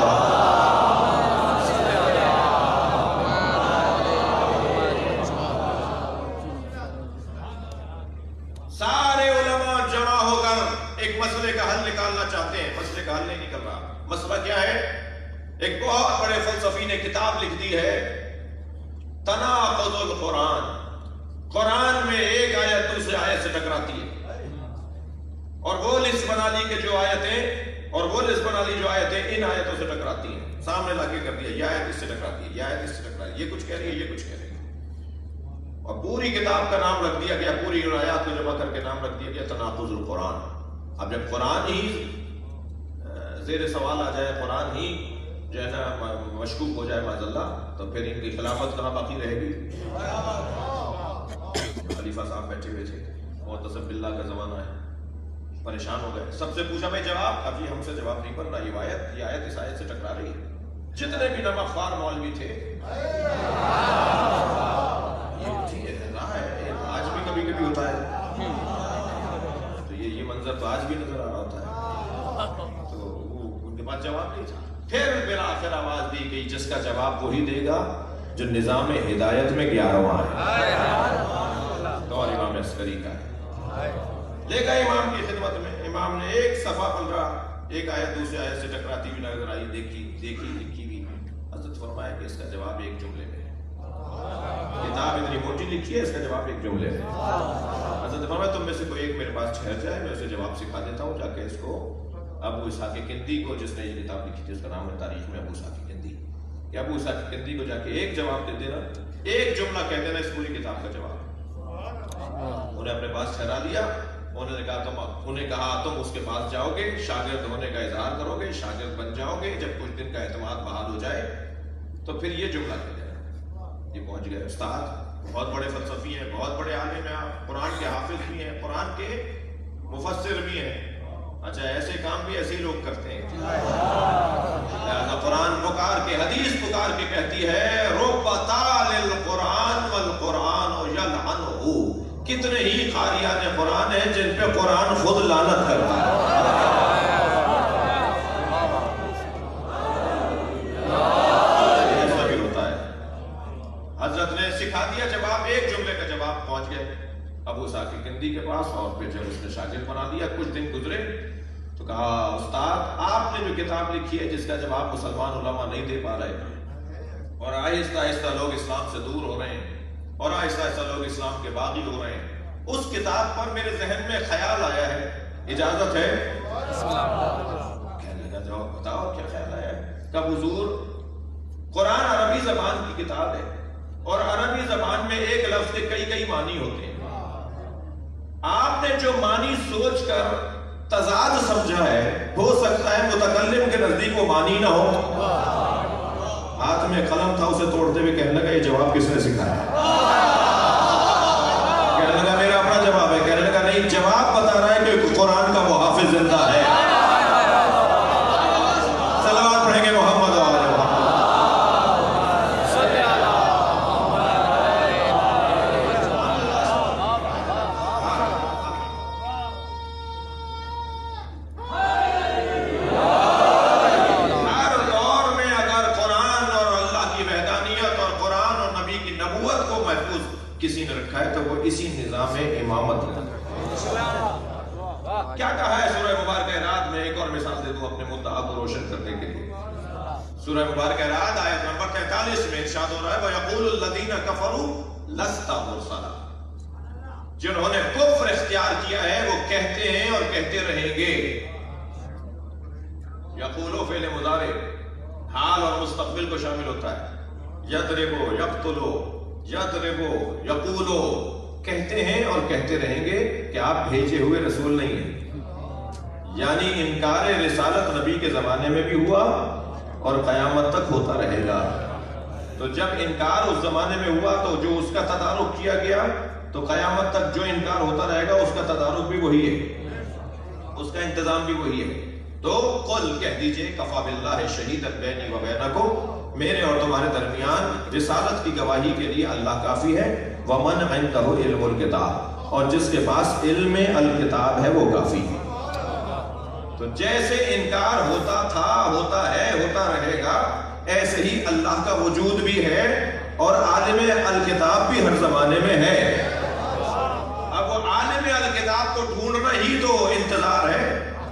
सारे उलमा जमा होकर एक मसले का हल निकालना चाहते हैं, मसले का हल नहीं निकल रहा। मसला क्या है? एक बहुत बड़े फलसफी ने किताब लिख दी है तनाक़ुज़ुल कुरान। कुरान में एक आयत दूसरे आयत से टकराती है और वो लिस्ट बना ली कि जो आयतें और वो लिस्ट बना ली जो आयतें इन आयतों से टकराती हैं। सामने लाके कर दिया, ये आयत इससे टकराती है, ये आयत इससे टकरा रही है, ये कुछ कह रही है, ये कुछ कह रही है। और पूरी किताब का नाम रख दिया गया, पूरी आयत को जमा करके नाम रख दिया गया तनाक़ुज़ुल कुरान। अब जब कुरान ही ज़ेर सवाल आ जाए, कुरान ही जो है ना मशकूक हो जाए माज़अल्लाह, तो फिर इनकी खिलाफत कहाँ बाकी रहेगी? खलीफा साहब बैठे हुए थे, मुअतसिम बिल्लाह का ज़माना है, परेशान हो गए। सबसे पूछा भाई जवाब, अब जी हमसे जवाब नहीं बन रहा, ये आयत ये आयत इस आयत से टकरा रही है। जितने भी नमकख्वार मौलवी थे, ये है, आज भी कभी कभी होता है, तो ये ये मंजर तो आज भी नजर आ रहा होता है। तो वो उनके पास जवाब नहीं था। फिर बिला आखिर आवाज दी गई जिसका जवाब वही देगा जो निजाम हिदायत में ग्यारहवां है, तो इमाम अस्करी का है। लेगा इमाम की खिदमत में, इमाम ने एक सफा पलटा, एक आयत दूसरे आयत से टकराती हुई नजर आई, देखी देखी लिखी हुई। हज़रत फरमाया कि इसका जवाब एक जुमले में, किताब इतनी मोटी लिखी है, इसका जवाब एक जुमले में। हज़रत फरमाया तुम में से कोई एक मेरे पास ठहर जाए, मैं उसे जवाब सिखा देता हूँ, जाके इसको अबू इसहाक़ किंदी को, जिसने ये किताब लिखी थी उसका नाम है तारीख में अबू इसहाक़ किंदी, कि अबू इसहाक़ किंदी को जाके एक जवाब दे देना, एक जुमला कह देना इस पूरी किताब का जवाब। उन्हें अपने पास ठहरा लिया। उन्होंने कहा तुम उन्हें कहा तुम उसके पास जाओगे, शागिर्द होने का इजहार करोगे, शागिर्द बन जाओगे, जब कुछ दिन का एतमाद बहाल हो जाए तो फिर ये जुमला कह देना। ये पहुंच गए उस्ताद, बहुत बड़े फलसफी हैं, बहुत बड़े आलिम हैं, कुरान के हाफिज भी हैं, कुरान के मुफस्सिर भी हैं। अच्छा, ऐसे काम भी ऐसे लोग करते हैं। कुरान पुकार के, हदीस पुकार के कहती है रुब्बतालिल कुरान वल कुरान यलअनहु, कितने ही क़ारियाने कुरान है जिन पे कुरान खुद लानत करता है। मेहदी के पास, और फिर जब उसने शागिर्द बना दिया, कुछ दिन गुजरे तो कहा उस्ताद आपने जो किताब लिखी है जिसका जवाब मुसलमान उलमा नहीं दे पा रहे, और आहिस्ता आहिस्ता लोग इस्लाम से दूर हो रहे हैं और आहिस्ता आहिस्ता लोग इस्लाम के बागी हो रहे हैं, उस किताब पर मेरे जहन में ख्याल आया है, इजाजत है? कहने लगा जवाब बताओ क्या ख्याल आया है? कब हुजूर कुरान अरबी जबान की किताब है और अरबी जबान में एक लफ्ज के कई कई मानी होते हैं, आपने जो मानी सोच कर तजाद समझा है, हो सकता है मुतकल्लिम के नजदीक वो मानी ना हो। हाथ में कलम था, उसे तोड़ते हुए कहने लगा ये जवाब किसने सिखाया? कहने लगा मेरा अपना जवाब है। कहने लगा नहीं, जवाब बता रहा है कि कुरान का वो हाफिज जिंदा है। सलवात पढ़ेंगे मोहम्मद वाले। किसी ने रखा है तो वो इसी निजाम इमामत है। क्या कहा है सूरह मुबारक रात में? एक और मिसाल दे दूं अपने मुद्दा को रोशन करने के लिए। सूरह मुबारक रात आयत नंबर तैंतालीस में इरशाद हो रहा है वयक़ूलुल लज़ीना कफ़रू लस्ता मुरसला, जिन्होंने कुफ्र इख्तियार किया है वो कहते हैं और कहते रहेंगे। यक़ूलु फ़िल मुज़ारे हाल और मुस्तक़बिल को शामिल होता है। यदरिबु यक़्तुलु यदरिबु यक़ूलु, कहते हैं और कहते रहेंगे कि आप भेजे हुए रसूल नहीं हैं। यानी इनकार रिसालत नबी के जमाने में भी हुआ और कयामत तक होता रहेगा। तो जब इनकार उस जमाने में हुआ तो जो उसका तदारुक किया गया, तो कयामत तक जो इनकार होता रहेगा उसका तदारुक भी वही है, उसका इंतजाम भी वही है। तो कुल कह दीजिए कफा बिल्लाहि शहीदन बैनी व बैनकुम, मेरे और तुम्हारे दरमियान रिसालत की गवाही के लिए अल्लाह काफी है। वमन इंदहु इल्मुल किताब, और जिसके पास इल्म अल किताब है वो काफी है। तो जैसे इनकार होता था, होता है, होता रहेगा, ऐसे ही अल्लाह का वजूद भी है और आलिम अल किताब भी हर जमाने में है। अब वो आलिम अल किताब को ढूंढना ही तो इंतजार है,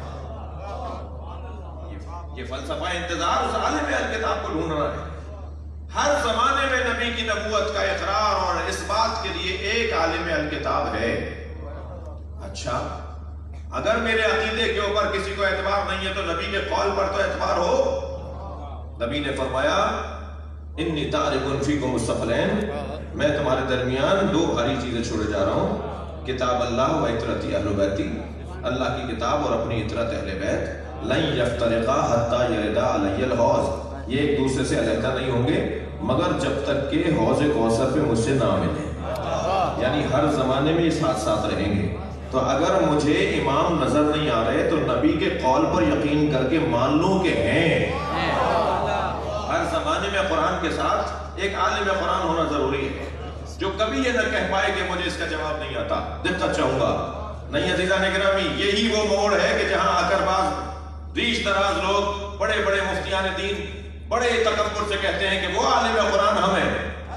ये फलसफा इंतजार उस आलिम अल किताब को ढूंढना है। हर जमाने में नबी की नबूवत का इकरार और इस बात के लिए एक आलिम अल किताब है। अच्छा, अगर मेरे अकीदे के ऊपर किसी को एतबार नहीं है तो नबी के कौल पर तो एतबार हो। नबी ने फरमाया इन्नी तारिकुन फीकुम मुस्तक़लैन, मैं तुम्हारे दरमियान दो भारी चीजें छोड़े जा रहा हूँ, किताब अल्लाह व इतरती अहले बैती, अल्लाह की किताब और अपनी इतरत अहले बैत। लन यफ्तरिका हत्ता यरदा अलैहिल हौज़, ये एक दूसरे से अलहदा नहीं होंगे मगर जब तक के हौज़ कौसर पे मुझसे ना मिले, यानी हर जमाने में ये साथ साथ रहेंगे। तो अगर मुझे इमाम नजर नहीं आ रहे तो नबी के कौल पर यकीन करके मान लूं कि हैं। हर जमाने में कुरान के साथ एक आलिम कुरान होना जरूरी है, जो कभी ये न कह पाए कि मुझे इसका जवाब नहीं आता, दिक्कत चाहूंगा नहीं। अज़ीज़ान गिरामी, यही वो मोड़ है कि जहां आकर बाज रीश दराज लोग, बड़े बड़े मुफ्तियान दीन बड़े तकब्बुर से कहते हैं कि वो आलिम कुरान हम हैं,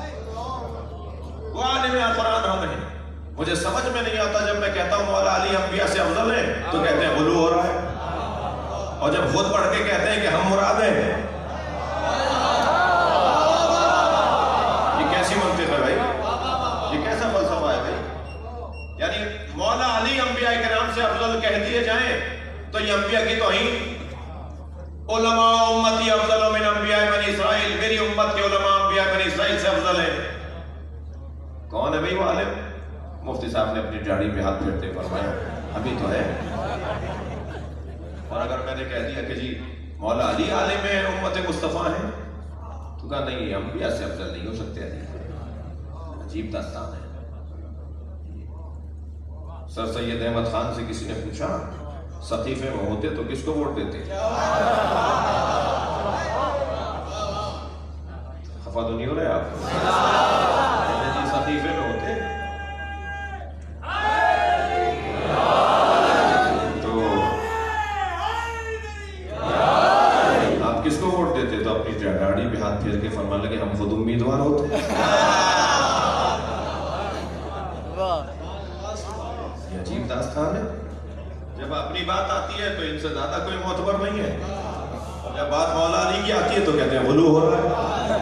वो आलिम कुरान हम हैं। मुझे समझ में नहीं आता जब मैं कहता हूँ मौला अली अंबिया से अफजल है तो कहते हैं गुलू हो रहा है, और जब खुद पढ़ के कहते हैं कि हम मुराद हैं, ये कैसी मंतिक है भाई? ये कैसा फलसफा है भाई? यानी मौला अली अंबिया के नाम से अफजल कह दिए जाएं तो ये अंबिया की तौहीन। उलमा उम्मती अफजल मिन अंबिया बनी इसराइल, मेरी उम्मत के उलमा अंबिया बनी इसराइल से अफजल है। कौन है भाई वो आलिम? मुफ्ती साहब ने अपनी दाढ़ी पे हाथ फेरते फरमाया अभी तो है। और अगर मैंने कह दिया कि जी मौला अली आलिम है, उम्मत मुस्तफा है, तो कहा नहीं अंबिया से अफजल नहीं हो सकते। अजीब दास्तान है। सर सैयद अहमद खान से किसी ने पूछा सकीफे में होते तो किसको वोट देते? खफा तो नहीं हो रहे आप? जी सकीफे में होते तो आप किसको वोट देते? तो अपनी दाढ़ी पे हाथ फेर के फरमान लगे हम खुद उम्मीदवार होते। یہ عجیب داستان ہے. جب اپنی بات آتی ہے تو ان سے زیادہ کوئی معتبر نہیں ہے. جب بات مولا علی کی آتی ہے تو کہتے ہیں غلو ہو رہا ہے.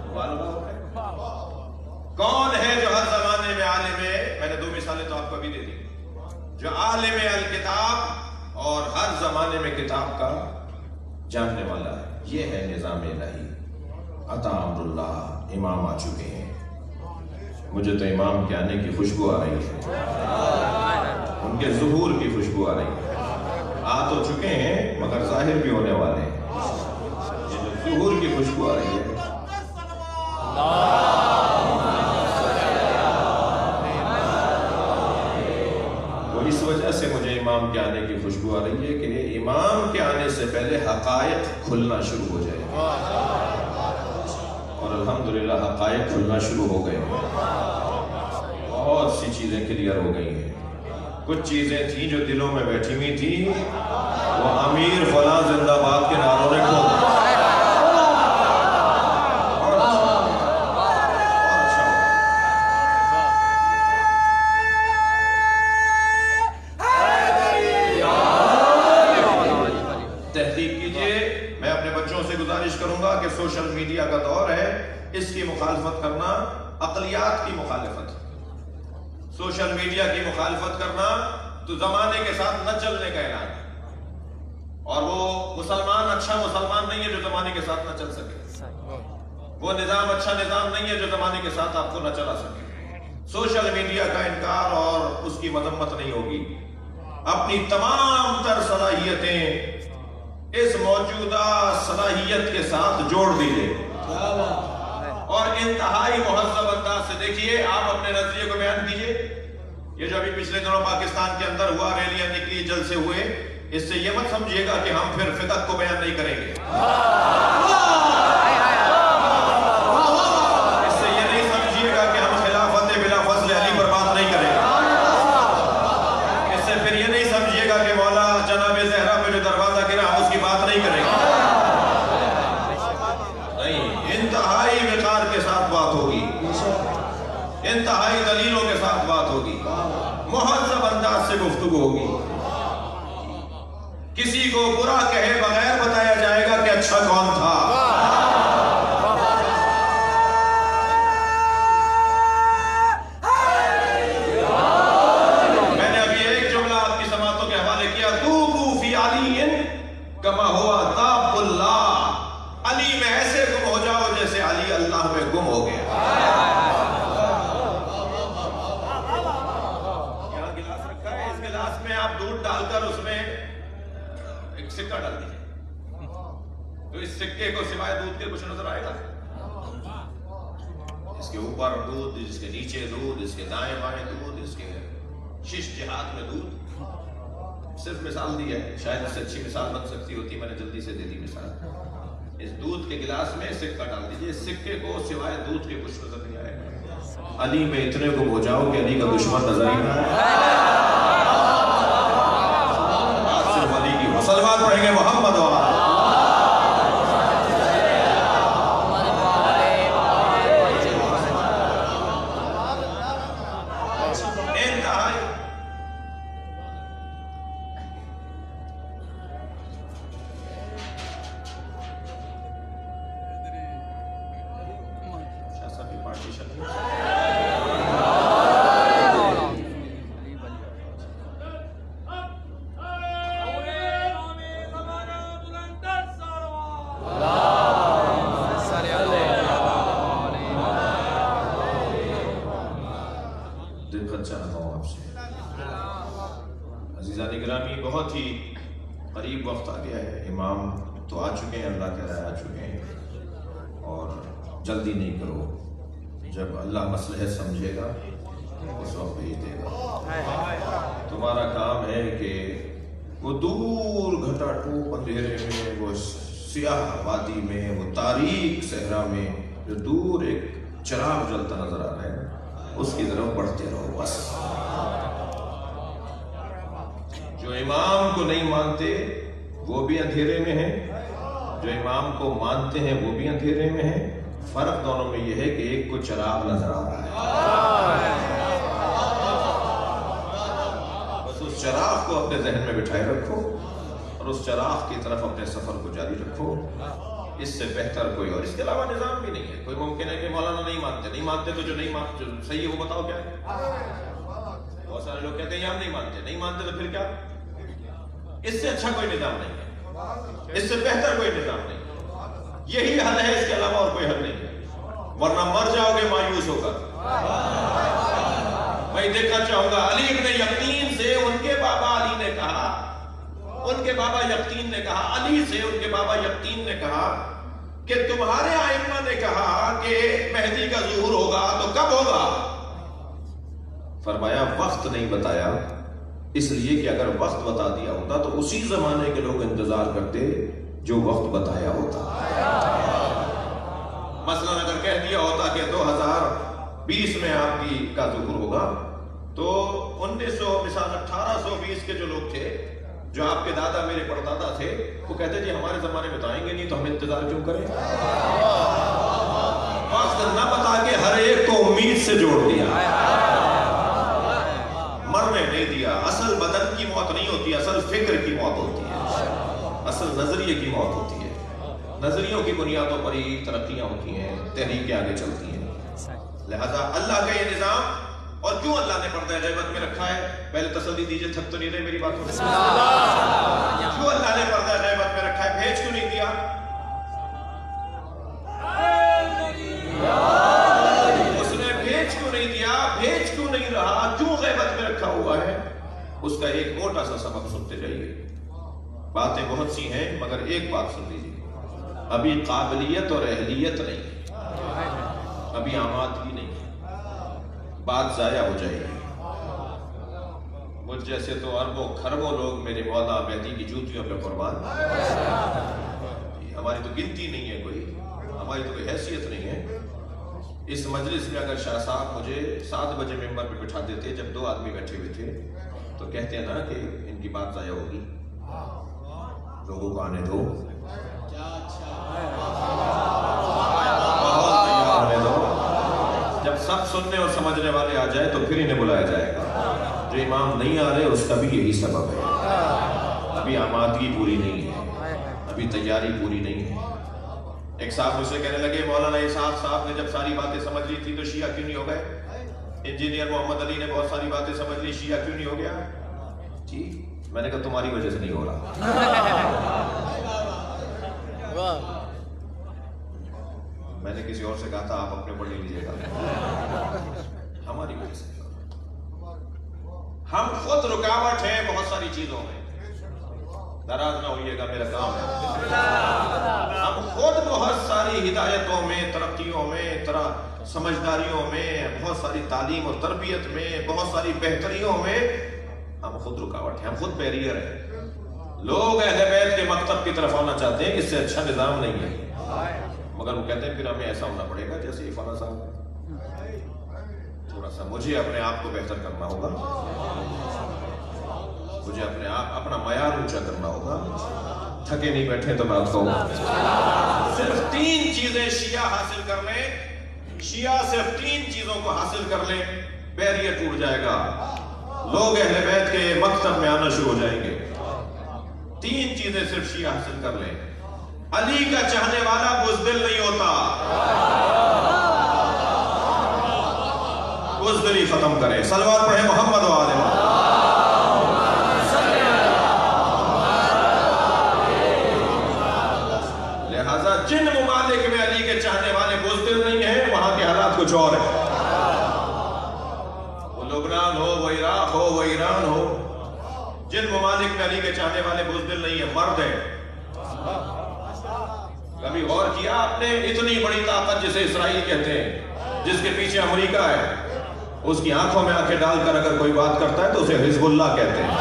کون ہے جو ہر زمانے میں عالم ہے؟ میں نے دو مثالیں تو آپ کو ابھی دے دی. جو عالم الکتاب اور ہر زمانے میں کتاب کا جاننے والا ہے. یہ ہے نظام الہی. عطا امر اللہ امام آ چکے ہیں. مجھے تو امام کے آنے کی خوشبو آ رہی ہے. ان کے ظہور کی خوشبو آ رہی ہے. آ تو چکے ہیں مگر ظاہر بھی ہونے والے ہیں. یہ جو ظہور کی خوشبو آ رہی ہے وہ اس وجہ سے مجھے امام کے آنے کی خوشبو آ رہی ہے کہ امام کے آنے سے پہلے حقائق کھلنا شروع ہو جائے. اور الحمدللہ حقائق کھلنا شروع ہو گئے. بہت سی چیزیں کلیئر ہو گئی ہیں. کچھ چیزیں تھیں جو دلوں میں بیٹھی ہوئی تھی وہ امیر فلاں زندہ باد کے نعروں نے کھول دی. تحقیق کیجئے. میں اپنے بچوں سے گزارش کروں گا کہ سوشل میڈیا کا دور ہے. اس کی مخالفت کرنا عقلیات کی مخالفت. سوشل میڈیا کی مخالفت کرنا تو زمانے کے ساتھ نہ چلنے کا اعلان ہے. اور وہ مسلمان اچھا مسلمان نہیں ہے جو زمانے کے ساتھ نہ چل سکے. وہ نظام اچھا نظام نہیں ہے جو زمانے کے ساتھ آپ کو نہ چلا سکے. سوشل میڈیا کا انکار اور اس کی مذمت نہیں ہوگی. اپنی تمام تر صلاحیتیں اس موجودہ صلاحیت کے ساتھ جوڑ دیجئے اور انتہائی مہذب انداز سے دیکھیے. آپ اپنے نظریے کو بیان کیجئے. یہ جو ابھی پچھلے دنوں پاکستان کے اندر ہوا, ریلیاں نکلی, جلسے ہوئے, اس سے یہ مت سمجھیے گا کہ ہم پھر فقہ کو بیان نہیں کریں گے. اس سے یہ نہیں سمجھیے گا کہ ہم خلافت بلا فضل علی پر بات نہیں کریں گے. اس سے پھر یہ نہیں سمجھیے گا کہ مولا جناب زہرا پہ جو دروازہ گرا ہم اس کی بات نہیں کریں گے. انتہائی وقار کے ساتھ بات ہوگی, انتہائی دلیلوں کے ساتھ بات ہوگی, مہذب انداز سے گفتگو ہوگی. کسی کو برا کہے بغیر بتایا جائے گا کہ اچھا کون تھا. میں نے ابھی ایک جملہ آپ کی سماعتوں کے حوالے کیا. توبوا فی علی کما ہوا تاب اللہ. علی میں ایسے گم ہو جاؤ جیسے علی اللہ میں گم ہو گیا. یہاں گلاس رکھا ہے, اس گلاس میں آپ دودھ ڈال کر اس میں ایک سکہ ڈال دیجئے تو اس سکے کو سوائے دودھ کے کچھ نظر آئے گا؟ اس کے اوپر دودھ, اس کے نیچے دودھ, اس کے دائیں بائیں دودھ, اس کے شش جہات میں دودھ. صرف مثال دی ہے, شاید اس سے اچھی مثال بن سکتی ہوتی, میں نے جلدی سے دے دی مثال. اس دودھ کے گلاس میں سکہ ڈال دیجئے. اس سکے کو سوائے دودھ کے کچھ نظر نہیں آئے گا. علی میں اتنے کو ہو جاؤ کہ علی کا دشمن نظر ہی نہ آئے. آج صرف علی کی مسلمان پڑھیں گے محمد و آل. عزیزان گرامی, بہت ہی قریب وقت آ گیا ہے. امام تو آ چکے ہیں, اللہ کہہ رہا ہے آ چکے ہیں. اور جلدی نہیں کرو, جب اللہ مصلحت سمجھے گا اس وقت بھیج دے گا. تمہارا کام ہے کہ وہ دور گھٹا ٹوپ اندھیرے میں, وہ سیاہ وادی میں, وہ تاریک صحرا میں جو دور ایک چراغ جلتا نظر آ رہا ہے, اس کی طرف بڑھتے رہو بس. جو امام کو نہیں مانتے وہ بھی اندھیرے میں ہیں, جو امام کو مانتے ہیں وہ بھی اندھیرے میں ہیں. فرق دونوں میں یہ ہے کہ ایک کو چراغ نظر آ رہا ہے. चराग को अपने जहन में बिठाए रखो और उस चराग की तरफ अपने सफर को जारी रखो। इससे बेहतर कोई और इसके अलावा निजाम भी नहीं है। कोई मुमकिन है कि मौलाना नहीं मानते, नहीं मानते तो जो नहीं मानते सही है वो बताओ क्या है। बहुत सारे लोग कहते हैं हम नहीं मानते, नहीं मानते तो फिर क्या। इससे अच्छा कोई निजाम नहीं है, इससे बेहतर कोई निजाम नहीं है। यही हल है, इसके अलावा और कोई हल नहीं है, वरना मर जाओगे मायूस होकर। मैं देखना चाहूंगा अली इब्न यकीन से उनके बाबा अली ने कहा, उनके बाबा यकीन ने कहा, अली से उनके बाबा यकीन ने कहा कि तुम्हारे आइम्मा ने कहा कि मेहदी का ज़ुहूर होगा तो कब होगा। फरमाया वक्त नहीं बताया, इसलिए कि अगर वक्त बता दिया होता तो उसी जमाने के लोग इंतजार करते जो वक्त बताया होता। मसलन अगर कह दिया होता कि दो हजार बीस में आपकी का ज़ुहूर होगा, तो उन्नीस सौ मिसाल अठारह सौ बीस के जो लोग थे, जो आपके दादा मेरे परदादा थे, वो कहते जी हमारे जमाने में तो आएंगे नहीं तो हम इंतजार क्यों करें। वक्त न बता के हर एक को उम्मीद से जोड़ दिया, मरने नहीं दिया। असल बदन की मौत नहीं होती, असल फिक्र की मौत होती है, असल नजरिए की मौत होती है। नजरियों की बुनियादों पर ही तरक्कियां होती हैं, तहरीकें आगे चलती हैं। लिहाजा अल्लाह का ये निजाम, और क्यों अल्लाह ने पर्दा गैबत में रखा है, पहले तसल्ली दीजिए, थक तो नहीं रहे मेरी बात को। क्यों अल्लाह ने पर्दा गैबत में रखा है, भेज क्यों नहीं दिया। उसने भेज क्यों नहीं दिया, भेज क्यों नहीं रहा, क्यों गैबत में रखा हुआ है, उसका एक मोटा सा सबक सुनते जाइए। बातें बहुत सी हैं मगर एक बात सुन लीजिए, अभी काबिलियत और अहलियत नहीं, अभी आमादगी नहीं, बात जाया हो जाएगी। मुझ जैसे तो अरबों खरबों लोग मेरे मौला मेहदी की जूतियों पे कुर्बान, हमारी तो गिनती नहीं है कोई, हमारी तो कोई हैसियत नहीं है। इस मजलिस में अगर शाह साहब मुझे सात बजे मेंबर पे बिठा देते जब दो आदमी बैठे हुए थे, तो कहते हैं ना कि इनकी बात जाया होगी, लोगों को आने दो, माहौल तैयार होने दो, जब सब सुनने और समझने वाले आ जाए तो फिर इन्हें बुलाया जाएगा। जो इमाम नहीं आ रहे उसका भी यही सबब है, अभी आमादगी पूरी नहीं है, अभी तैयारी पूरी नहीं है। एक साहब मुझसे कहने लगे मौलाना इसाक साहब ने जब सारी बातें समझ ली थी तो शिया क्यों नहीं हो गए। इंजीनियर मोहम्मद अली ने बहुत सारी बातें समझ ली, शिया क्यों नहीं हो गया। जी मैंने कहा तुम्हारी वजह से नहीं हो रहा। मैंने किसी और से कहा था आप अपने ऊपर ले लीजिएगा, हमारी वजह से। हम खुद रुकावट है बहुत सारी चीजों में, नाराज ना होइएगा मेरा काम है। हम खुद बहुत सारी हिदायतों में, तरक्कियों में, तरह समझदारियों में, बहुत सारी तालीम और तरबियत में, बहुत सारी बेहतरियों में हम खुद रुकावट है, हम खुद बैरियर है। लोग अहले बैत के मकतब की तरफ आना चाहते हैं, इससे अच्छा निजाम नहीं है, मगर वो कहते हैं फिर हमें ऐसा होना पड़ेगा जैसे फला साहब। थोड़ा सा मुझे अपने आप को बेहतर करना होगा, मुझे अपने आप अपना मयार ऊंचा करना होगा। थके नहीं बैठे तो बात कहूँ, सिर्फ तीन चीजें शिया हासिल कर ले, शिया सिर्फ तीन चीजों को हासिल कर ले, बैरियर टूट जाएगा, लोग अहले बैत के मकतब में आना शुरू हो जाएंगे। तीन चीजें सिर्फ शिया हासिल कर ले। अली का चाहने वाला बुज़दिल नहीं होता, बुज़दिली खत्म करे। सलवात पढ़े मोहम्मद वाले। लिहाजा जिन मुमालिक में अली के चाहने वाले बुज़दिल नहीं है, वहां के हालात कुछ और है। वो लुबनान हो, वो इराक हो, वो ईरान हो, जिन मुमालिक में अली के चाहने वाले बुज़दिल नहीं है, मर्द है। कभी गौर किया आपने, इतनी बड़ी ताकत जिसे इसराइल कहते हैं, जिसके पीछे अमेरिका है, उसकी आंखों में आंखें डालकर अगर कोई बात करता है तो उसे हिजबुल्लाह कहते हैं,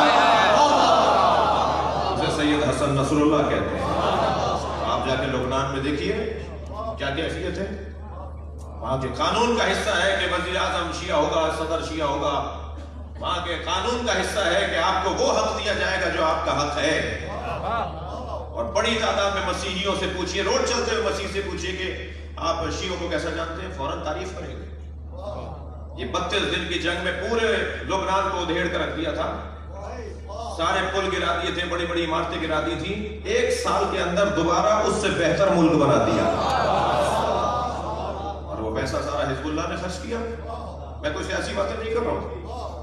उसे सैयद हसन नसरुल्लाह कहते हैं। आप जाके लुबनान में देखिए क्या कैफियत है, वहां के कानून का हिस्सा है कि वजीर आजम शिया होगा, सदर शिया होगा। वहां के कानून का हिस्सा है कि आपको वो हक दिया जाएगा जो आपका हक है। और बड़ी तादाद में मसीहियों से पूछिए, रोड चलते हुए मसीह से पूछिए कि आप शियों को कैसा जानते हैं, फौरन तारीफ करेंगे। ये बत्तीस दिन की जंग में पूरे लुबनान को उधेड़ कर रख दिया था, سارے پل گرا دیے تھے, بڑی بڑی عمارتیں گرا دی تھی, ایک سال کے اندر دوبارہ اس سے بہتر ملک بنا دیا, اور وہ پیسہ سارا حزب اللہ نے خرچ کیا. میں کوئی سیاسی باتیں نہیں کر رہا ہوں,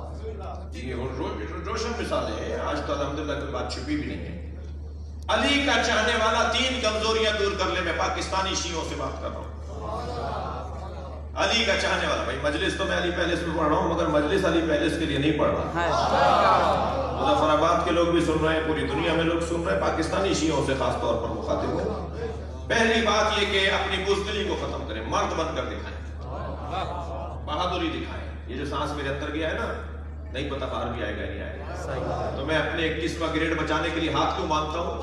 یہ روشن مثالیں ہیں, آج تو الحمدللہ کوئی بات چھپی بھی نہیں ہے. علی کا چاہنے والا تین کمزوریاں دور کر لے, میں پاکستانی شیعوں سے بات کر رہا ہوں. علی کا چاہنے والا, بھائی مجلس تو میں علی پیلس میں پڑھ رہا ہوں, مگر مجلس علی پیلس کے لیے نہیں پڑھ رہا. مظفر آباد کے لوگ بھی سن رہے ہیں, پوری دنیا میں لوگ سن رہے ہیں, پاکستانی شیعوں سے خاص طور پر مخاطب ہوں. پہلی بات یہ کہ اپنی بزدلی کو ختم کریں, مرد بن کر دکھائیں, بہادری دکھائیں. یہ جو سانس میرے اندر گیا ہے نا, نہیں پتہ باہر بھی آئے گا نہیں آئے گا, تو میں اپنے اکیسواں گریڈ بچانے کے لیے ہاتھ کیوں مانگتا ہوں؟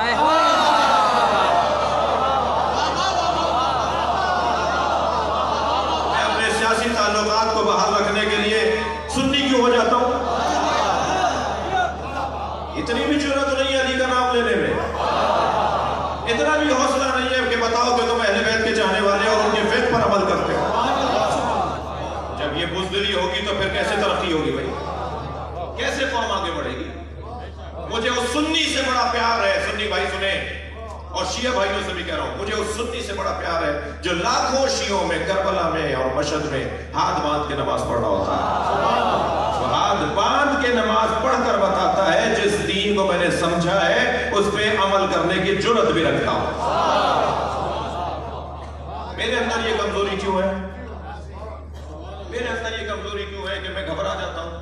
میں اپنے سیاسی تعلقات کو بحال رکھنے کے لیے سنی کیوں ہو جاتا ہوں؟ اتنی بھی جرأت نہیں ہے علی کا نام لینے میں, اتنا بھی حوصلہ نہیں ہے کہ بتاؤ کہ تم اہل بیت کے چاہنے والے اور ان کے فیض پر عمل کرتے ہو. جب یہ بزدلی ہوگی تو پھر کیسے ترقی ہوگی بھائی, کیسے قوم آگے بڑھے گی؟ مجھے اس سنی سے بڑا پیار ہے, سنی بھائی سنیں, اور شیعہ بھائیوں سے بھی کہہ رہا ہوں, مجھے اس سنی سے بڑا پیار ہے جو لاکھوں شیعوں میں کربلا میں اور مشہد میں ہاتھ باندھ کے نماز پڑھ رہا ہوتا ہے. ہاتھ باندھ کے نماز پڑھ کر بتاتا ہے جس دین کو میں نے سمجھا ہے اس پہ عمل کرنے کی جرأت بھی رکھتا ہوں. میرے اندر یہ کمزوری کیوں ہے, میرے اندر یہ کمزوری کیوں ہے کہ میں گھبرا جاتا ہوں.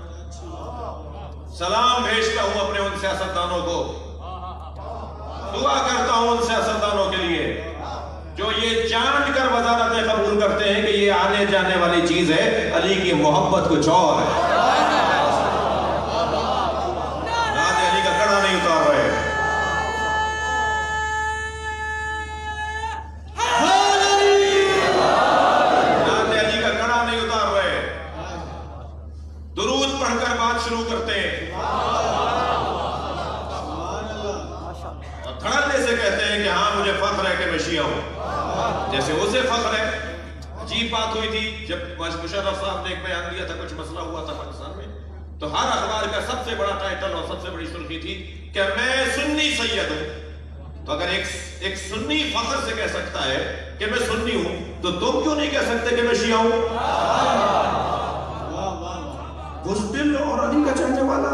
سلام بھیجتا ہوں اپنے ان سیاستدانوں کو, دعا کرتا ہوں ان سیاستدانوں کے لیے جو یہ جان کر وزارتیں قبول کرتے ہیں کہ یہ آنے جانے والی چیز ہے, علی کی محبت کچھ اور ہے. نعت علی کا کڑا نہیں اتار رہے, نعت علی کا کڑا نہیں اتار رہے, درود پڑھ کر بات شروع کرتے ہیں, دھڑلے سے کہتے ہیں کہ ہاں مجھے فخر ہے کہ میں شیعہ ہوں, جیسے اسے فخر ہے. عجیب بات ہوئی تھی جب مشرف صاحب نے ایک بیان دیا تھا, کچھ مسئلہ ہوا تھا پاکستان میں, تو ہر اخبار کا سب سے بڑا ٹائٹل اور سب سے بڑی سرخی تھی کہ میں سنی سید ہوں. تو اگر ایک ایک سنی فخر سے کہہ سکتا ہے کہ میں سنی ہوں, تو تم کیوں نہیں کہہ سکتے کہ میں شیعہ ہوں؟ بزدل اور علی کا چاہنے والا,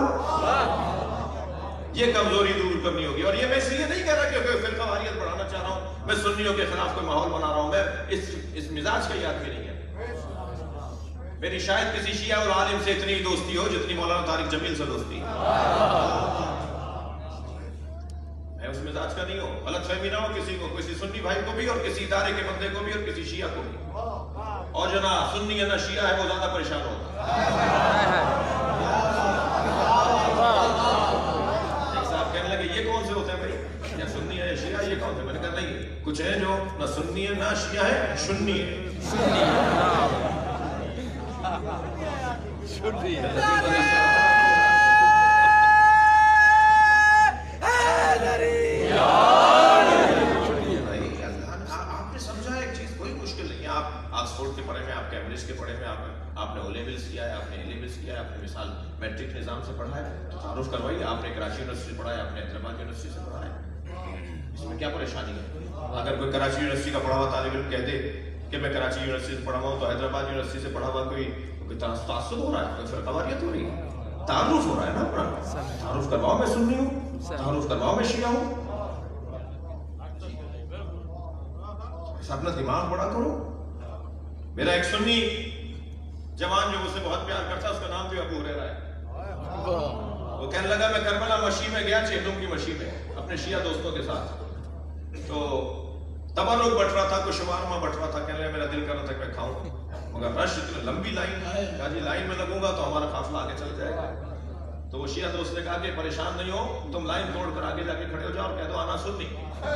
یہ کمزوری دور کرنی ہوگی. اور یہ میں اس لیے نہیں کہہ رہا کہ فرقہ واریت بڑھانا چاہ رہا ہوں, میں سنیوں کے خلاف کوئی ماحول بنا رہا ہوں, میں اس اس مزاج کا یاد بھی نہیں ہے. میری شاید کسی شیعہ اور عالم سے اتنی دوستی ہو جتنی مولانا طارق جمیل سے دوستی ہے. میں اس مزاج کا نہیں ہوں, غلط فہمی نہ ہو کسی کو, کسی سنی بھائی کو بھی اور کسی ادارے کے بندے کو بھی اور کسی شیعہ کو بھی. اور جو نہ سنی ہے نہ شیعہ ہے وہ زیادہ پریشان ہوتا ہے. یہ کون سے ہوتے ہیں بھائی, یا سنی ہے یا شیعہ, یہ کون سے؟ میں نے کہا نہیں, کچھ ہے جو نہ سنی ہے نہ شیعہ ہے, سنی ہے. آپ نے سمجھا ایک چیز, کوئی مشکل نہیں ہے. آپ آکسفورڈ کے پڑھے میں, آپ کیمبرج کے پڑھے میں, آپ آپ نے او لیولز کیا ہے, آپ نے اے لیولز کیا ہے, آپ نے مثال میٹرک نظام سے پڑھا ہے, تو تعارف کروائیے. آپ نے کراچی یونیورسٹی سے پڑھا ہے, آپ نے حیدرآباد یونیورسٹی سے پڑھا ہے, اس میں کیا پریشانی ہے؟ اگر کوئی کراچی یونیورسٹی کا پڑھا ہوا طالب علم کہہ دے کہ میں کراچی یونیورسٹی سے پڑھا ہوں, تو حیدرآباد یونیورسٹی سے پڑھا ہوا کوئی کوئی تعصب ہو رہا ہے, کوئی فرقہ واریت ہو رہی ہے؟ تعارف ہو رہا ہے نا اپنا, تعارف کرواؤ میں سنی ہوں, تعارف کرواؤ میں شیعہ ہوں. اپنا دماغ بڑا کرو. میرا ایک سنی جوان جو مجھ سے بہت پیار کرتا ہے, اس کا نام بھی ابو ہریرہ ہے, وہ کہنے لگا میں کربلا مشی میں گیا, چہلم کی مشی میں اپنے شیعہ دوستوں کے ساتھ, تو تبرک بٹ رہا تھا, کچھ شوارما بٹ رہا تھا, کہنے لگا میرا دل کر رہا تھا کہ میں کھاؤں, مگر رش اتنی لمبی لائن ہے, کہا جی لائن میں لگوں گا تو ہمارا قافلہ آگے چل جائے گا. تو وہ شیعہ دوست نے کہا کہ پریشان نہیں ہو, تم لائن توڑ کر آگے جا کے کھڑے ہو جاؤ اور کہہ دو آنا سنی.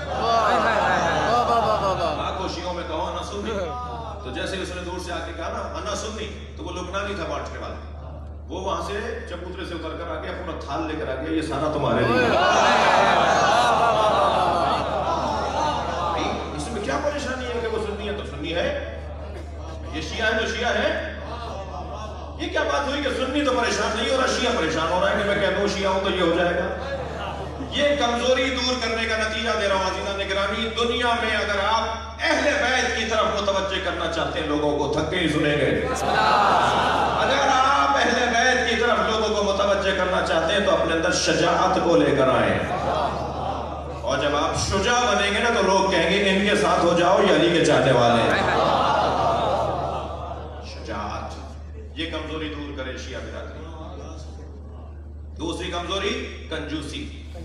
لاکھوں شیعوں میں کہو آنا سنی. تو جیسے اس نے دور سے آ کے کہا نا انا سنی, تو وہ لبنانی تھا بانٹنے والا, وہ وہاں سے چبوترے سے اتر کر آ گیا, پورا تھال لے کر آ گیا, یہ سارا تمہارے لیے. اس میں کیا پریشانی ہے کہ وہ سنی ہے تو سنی ہے, یہ شیعہ ہے تو شیعہ ہے, یہ کیا بات ہوئی کہ سنی تو پریشان نہیں ہو رہا، شیعہ پریشان ہو رہا ہے کہ میں کہہ دوں شیعہ ہوں تو یہ ہو جائے گا؟ یہ کمزوری دور کرنے کا نتیجہ دے رہا ہوں عزیزان گرامی. دنیا میں اگر آپ اہل بیت کی طرف متوجہ کرنا چاہتے ہیں لوگوں کو، تھکے ہی سنیں گے. اگر آپ اہل بیت کی طرف لوگوں کو متوجہ کرنا چاہتے ہیں تو اپنے اندر شجاعت کو لے کر آئیں، اور جب آپ شجاع بنیں گے نا تو لوگ کہیں گے ان کے ساتھ ہو جاؤ، یہ علی کے چاہنے والے ہیں. شجاعت یہ کمزوری دور کرے شیعہ برادری. دوسری کمزوری کنجوسی.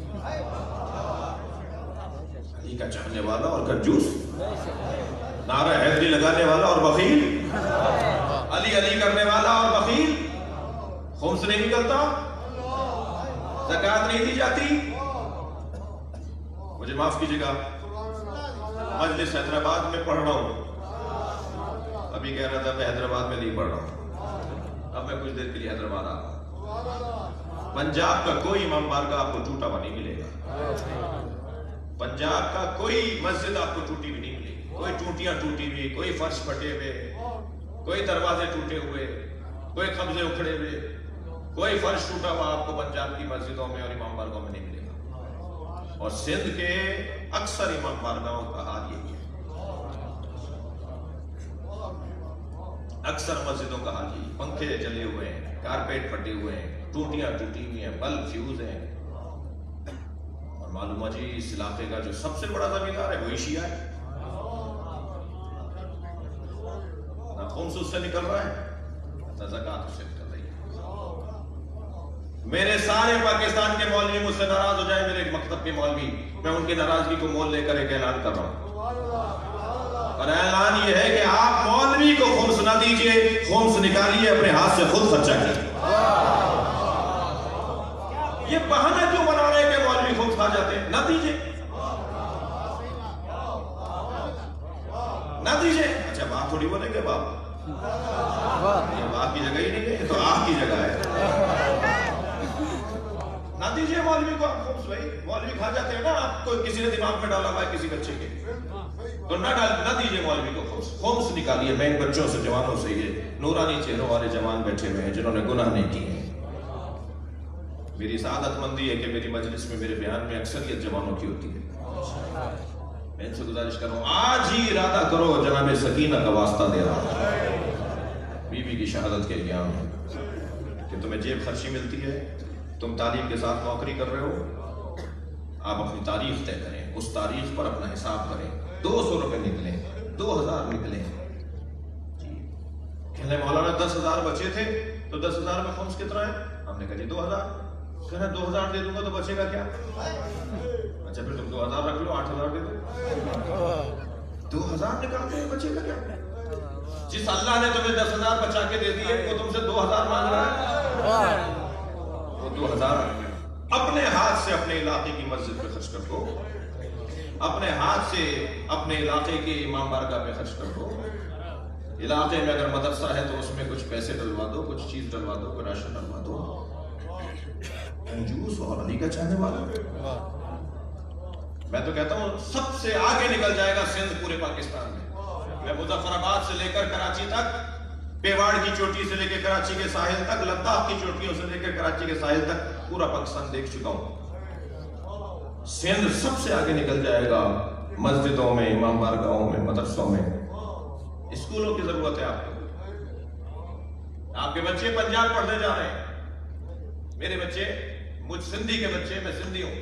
علی کا چاہنے والا اور کنجوس، نعرہ حیدری لگانے والا اور بخیل، علی علی کرنے والا اور بخیل. خمس نہیں نکلتا، زکوٰۃ نہیں دی جاتی. مجھے معاف کیجیے گا، مجلس حیدرآباد میں پڑھ رہا ہوں. ابھی کہہ رہا تھا میں حیدرآباد میں نہیں پڑھ رہا ہوں، اب میں کچھ دیر کے لیے حیدرآباد آ رہا ہوں. پنجاب کا کوئی امام بارگاہ آپ کو ٹوٹا ہوا نہیں ملے گا. پنجاب کا کوئی مسجد آپ کو ٹوٹی بھی نہیں ملے گی. کوئی ٹوٹیاں ٹوٹی ہوئی، کوئی فرش پھٹے ہوئے، کوئی دروازے ٹوٹے ہوئے، کوئی قبضے اکھڑے ہوئے، کوئی فرش ٹوٹا ہوا آپ کو پنجاب کی مسجدوں میں اور امام بارگاہوں میں نہیں ملے گا. اور سندھ کے اکثر امام بارگاہوں کا حال یہی ہے، اکثر مسجدوں کا حال یہی. پنکھے جلے ہوئے ہیں، کارپیٹ پھٹے ہوئے ہیں، ٹوٹیاں ٹوٹی ہوئی ہیں، بلب فیوز ہیں. اور معلوم ہے جی اس علاقے کا جو سب سے بڑا زمیندار ہے وہی شیعہ ہے. نہ خمس اس سے نکل رہا ہے نہ زکوٰۃ اس سے نکل رہی ہے. میرے سارے پاکستان کے مولوی مجھ سے ناراض ہو جائے، میرے مکتب کے مولوی، میں ان کی ناراضگی کو مول لے کر ایک اعلان کر رہا ہوں. اور اعلان یہ ہے کہ آپ مولوی کو خمس نہ دیجئے، خمس نکالیے اپنے ہاتھ سے خود خرچہ کیجئے. یہ بہانہ کیوں بنا رہے ہیں کہ مولوی خمس کھا جاتے ہیں؟ نہ دیجئے، نہ دیجئے. اچھا بات تھوڑی بولیں گے باپ، یہ باپ کی جگہ ہی نہیں ہے، یہ تو آپ کی جگہ ہے. نہ دیجئے مولوی کو آپ خمس. بھائی مولوی کھا جاتے ہیں نا، آپ کو کسی نے دماغ میں ڈالا ہوا ہے کسی بچے کے، تو نہ ڈال نہ دیجئے مولوی کو خمس. خمس نکالیے. میں ان بچوں سے، جوانوں سے، یہ نورانی چہروں والے جوان بیٹھے ہوئے ہیں جنہوں نے گناہ نہیں کیے ہیں. میری سعادت مندی ہے کہ میری مجلس میں میرے بیان میں اکثریت جوانوں کی ہوتی ہے. میں ان سے گزارش کر رہا ہوں آج ہی ارادہ کرو، جناب سکینہ کا واسطہ دے رہا ہوں، بیوی بی کی شہادت کے ایام ہے کہ تمہیں جیب خرچی ملتی ہے، تم تعلیم کے ساتھ نوکری کر رہے ہو، آپ اپنی تاریخ طے کریں، اس تاریخ پر اپنا حساب کریں. دو سو روپے نکلیں، دو ہزار نکلیں. کہنے مولانا دس ہزار بچے تھے تو دس ہزار میں خمس کتنا ہے؟ ہم نے کہا جی دو ہزار. کہنا دو ہزار دے دوں گا تو بچے گا کیا؟ اچھا پھر تم دو ہزار رکھ لو، آٹھ ہزار دے دو. دو ہزار نکالتے ہیں، بچے گا کیا؟ جس اللہ نے تمہیں دس ہزار بچا کے دے دیے وہ تم سے دو ہزار مانگ رہا ہے. وہ دو ہزار اپنے ہاتھ سے اپنے علاقے کی مسجد پہ خرچ کر دو، اپنے ہاتھ سے اپنے علاقے کے امام بارگاہ پہ خرچ کر دو. علاقے میں اگر مدرسہ ہے تو اس میں کچھ پیسے ڈلوا دو، کچھ چیز ڈلوا دو، کوئی راشن ڈلوا دو. کنجوس اور علی کا چاہنے والا. میں تو کہتا ہوں سب سے آگے نکل جائے گا سندھ پورے پاکستان میں. میں مظفر آباد سے لے کر کراچی تک، پیواڑ کی چوٹی سے لے کے کراچی کے ساحل تک، لداخ کی چوٹیوں سے لے کر کراچی کے ساحل تک پورا پاکستان دیکھ چکا ہوں. سندھ سب سے آگے نکل جائے گا مسجدوں میں، امام بارگاہوں میں، مدرسوں میں. اسکولوں کی ضرورت ہے آپ کو. آپ کے بچے پنجاب پڑھنے جا رہے ہیں، میرے بچے، مجھ سندھی کے بچے، میں سندھی ہوں،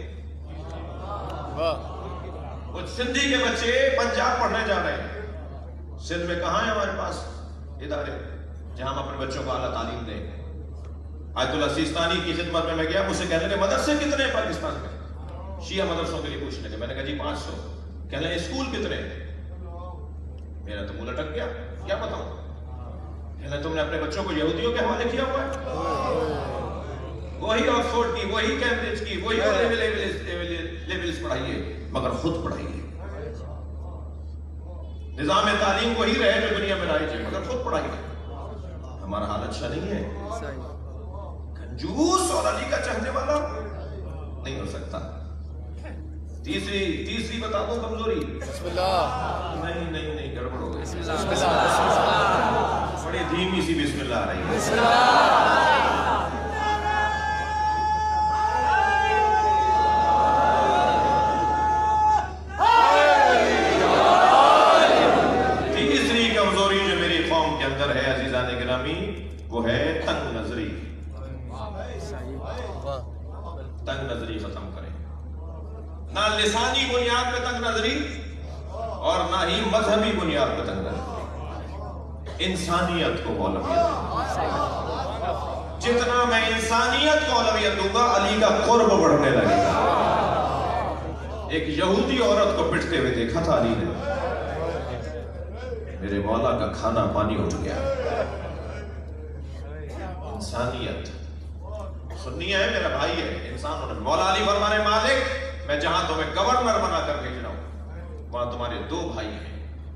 مجھ سندھی کے بچے پنجاب پڑھنے جا رہے ہیں. سندھ میں کہاں ہے ہمارے پاس ادارے جہاں ہم اپنے بچوں کو اعلیٰ تعلیم دیں؟ آیت اللہ سیستانی کی خدمت میں میں گیا، مجھ سے کہنے لگے مدرسے کتنے ہیں پاکستان میں؟ شیعہ مدرسوں کے لیے پوچھنے لگے. میں نے کہا جی پانچ سو. کہنے لگے اسکول کتنے؟ میرا تو منہ لٹک گیا، کیا بتاؤں. کہنے تم نے اپنے بچوں کو یہودیوں کے حوالے کیا ہوا ہے؟ وہی آکسفورڈ کی، وہی کیمبرج کی، وہی لیولز پڑھائیے، مگر خود پڑھائیے. نظام تعلیم وہی رہے جو دنیا میں رائج ہے، مگر خود پڑھائیے. ہمارا حال اچھا نہیں ہے. کنجوس اور علی کا چاہنے والا نہیں ہو سکتا. تیسری تیسری بتا دو کمزوری. بسم اللہ. نہیں نہیں نہیں گڑبڑ ہو گئی. بڑی دھیمی سی بسم اللہ آ رہی ہے. تیسری کمزوری جو میری قوم کے اندر ہے عزیزان گرامی وہ ہے تنگ نظری. تنگ نظری ختم کریں. نہ لسانی بنیاد پہ تنگ نظری اور نہ ہی مذہبی بنیاد پہ تنگ نظری. انسانیت کو اولویت دیں. جتنا میں انسانیت کو اولویت دوں گا علی کا قرب بڑھنے لگے گا. ایک یہودی عورت کو پٹتے ہوئے دیکھا تھا علی نے. میرے مولا کا کھانا پانی اٹھ گیا. انسانیت سنی ہے میرا بھائی ہے انسان ہونے. مولا علی فرمانے مالک میں جہاں تمہیں گورنر بنا کر بھیج رہا ہوں وہاں تمہارے دو بھائی ہیں.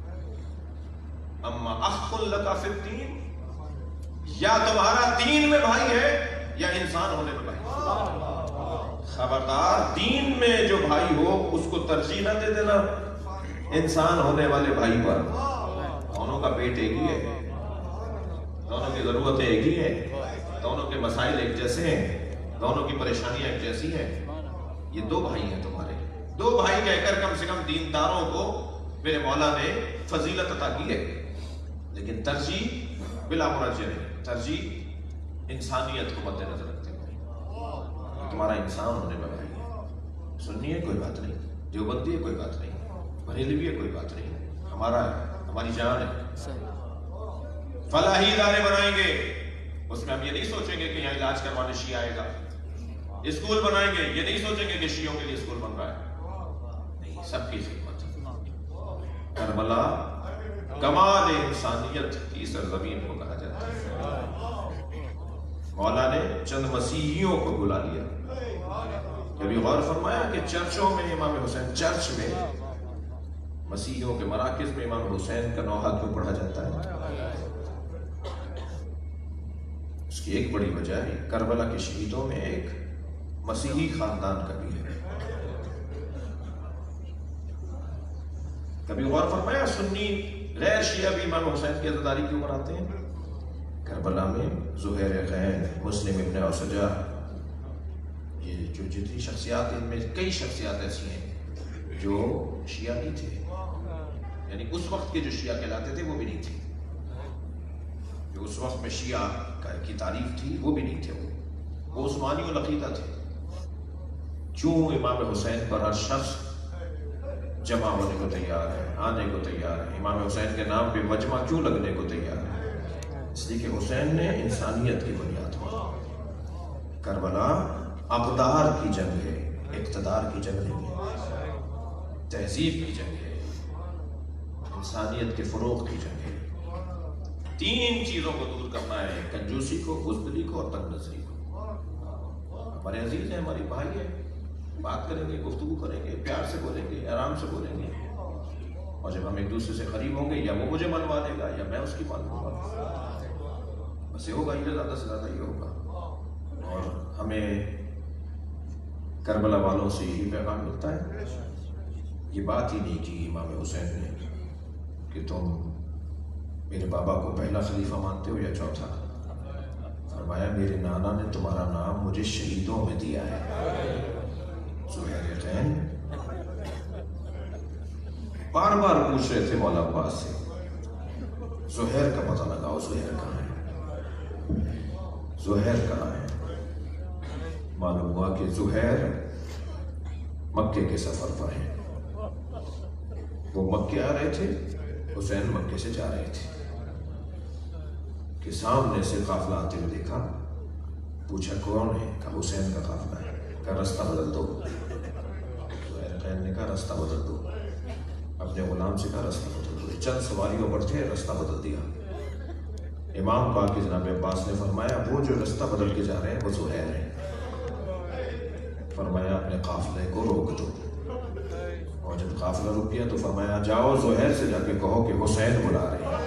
اما اخ لک فی الدین یا تمہارا دین میں بھائی ہے یا انسان ہونے میں بھائی. خبردار دین میں جو بھائی ہو اس کو ترجیح نہ دے دینا انسان ہونے والے بھائی پر. دونوں کا پیٹ ایک ہی ہے, دونوں کی ضرورتیں ایک ہی ہیں, دونوں کے مسائل ایک جیسے ہیں, دونوں کی پریشانیاں ایک جیسی ہیں. یہ دو بھائی ہیں تمہارے. دو بھائی کہہ کر کم سے کم دینداروں کو میرے مولا نے فضیلت عطا کی ہے. لیکن ترجیح بلا مرجع نہیں, ترجیح انسانیت کو مد نظر رکھتے ہوئے. تمہارا انسان ہونے میں بھائی ہے. سنی ہے کوئی بات نہیں, دیوبندی ہے کوئی بات نہیں, بریلوی ہے کوئی بات نہیں, ہمارا ہے, ہماری جان ہے. فلاحی ادارے بنائیں گے اس میں ہم یہ نہیں سوچیں گے کہ یہاں علاج کروانے شیعہ آئے گا. اسکول بنائیں گے یہ نہیں سوچیں گے کہ شیعوں کے لیے اسکول بن رہا ہے. نہیں, سب کی خدمت. کربلا کمال انسانیت کی سرزمین کو کہا جاتا ہے. مولا نے چند مسیحیوں کو بلا لیا. کبھی غور فرمایا کہ چرچوں میں امام حسین, چرچ میں مسیحیوں کے مراکز میں امام حسین کا نوحہ کیوں پڑھا جاتا ہے؟ اس کی ایک بڑی وجہ ہے کربلا کے شہیدوں میں ایک مسیحی خاندان کا بھی ہے. کبھی غور فرمایا سنی غیر شیعہ بھی امام حسین کی عزاداری کیوں مناتے ہیں؟ کربلا میں زہیر غین, مسلم ابن اوسجہ, یہ جو جتنی شخصیات ان میں کئی شخصیات ایسی ہیں جو شیعہ نہیں تھے. یعنی اس وقت کے جو شیعہ کہلاتے تھے وہ بھی نہیں تھے. جو اس وقت میں شیعہ کی تعریف تھی وہ بھی نہیں تھے. وہ عثمانی العقیدہ تھے. کیوں امام حسین پر ہر شخص جمع ہونے کو تیار ہے, آنے کو تیار ہے؟ امام حسین کے نام پہ مجمع کیوں لگنے کو تیار ہے؟ اس لیے کہ حسین نے انسانیت کی بنیاد پر. کربلا اقدار کی جنگ ہے, اقتدار کی جنگ نہیں ہے. تہذیب کی جنگ ہے, انسانیت کے فروغ کی جنگ ہے. تین چیزوں کو دور کرنا ہے, کنجوسی کو, بزدلی کو اور تنگ نظری کو. ہمارے عزیز ہیں, ہماری بھائی ہیں, بات کریں گے, گفتگو کریں گے, پیار سے بولیں گے, آرام سے بولیں گے. اور جب ہم ایک دوسرے سے قریب ہوں گے یا وہ مجھے منوا دے گا یا میں اس کی منوا دوں گا. بس یہ ہوگا, یہ زیادہ سے زیادہ یہ ہوگا. اور ہمیں کربلا والوں سے یہی پیغام ملتا ہے. یہ بات ہی نہیں کی امام حسین نے کہ تم میرے بابا کو پہلا خلیفہ مانتے ہو یا چوتھا. فرمایا میرے نانا نے تمہارا نام مجھے شہیدوں میں دیا ہے. زہیر غین بار بار پوچھ رہے تھے مولا عباس سے, زہیر کا پتہ لگاؤ, زہیر کہاں ہے, زہیر کہاں ہے. معلوم ہوا کہ زہیر مکے کے سفر پر ہیں. وہ مکے آ رہے تھے, حسین مکے سے جا رہے تھے کہ سامنے سے قافلہ آتے ہوئے دیکھا. پوچھا کون ہے؟ کہا حسین کا قافلہ ہے. کہا رستہ بدل دو. زہیر غین نے کہا رستہ بدل دو. اپنے غلام سے کہا رستہ بدل دو. چند سواریوں پر تھے, رستہ بدل دیا. امام پاک کے جناب عباس نے فرمایا وہ جو رستہ بدل کے جا رہے ہیں وہ زہیر ہیں. فرمایا اپنے قافلے کو روک دو. اور جب قافلہ رک گیا تو فرمایا جاؤ زہیر سے جا کے کہو کہ حسین بلا رہے ہیں.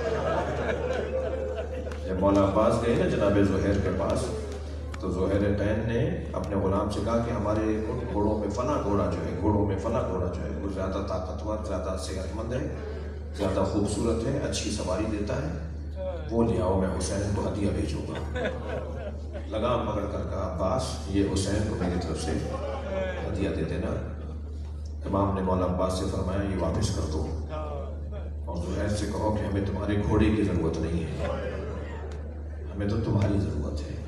جب مولا عباس گئے نا جناب زہیر کے پاس تو زہیر غین نے اپنے غلام سے کہا کہ ہمارے ان گھوڑوں میں فلاں گھوڑا جو ہے گھوڑوں میں فلاں گھوڑا جو ہے وہ زیادہ طاقتور, زیادہ صحت مند ہے, زیادہ خوبصورت ہے, اچھی سواری دیتا ہے, وہ لے آؤ، میں حسین کو ہدیہ بھیجوں گا۔ لگام پکڑ کر کہا عباس یہ حسین کو میری طرف سے ہدیہ دے دینا۔ امام نے مولا عباس سے فرمایا یہ واپس کر دو اور زہیر سے کہو کہ ہمیں تمہارے گھوڑے کی ضرورت نہیں ہے، ہمیں تو تمہاری ضرورت ہے۔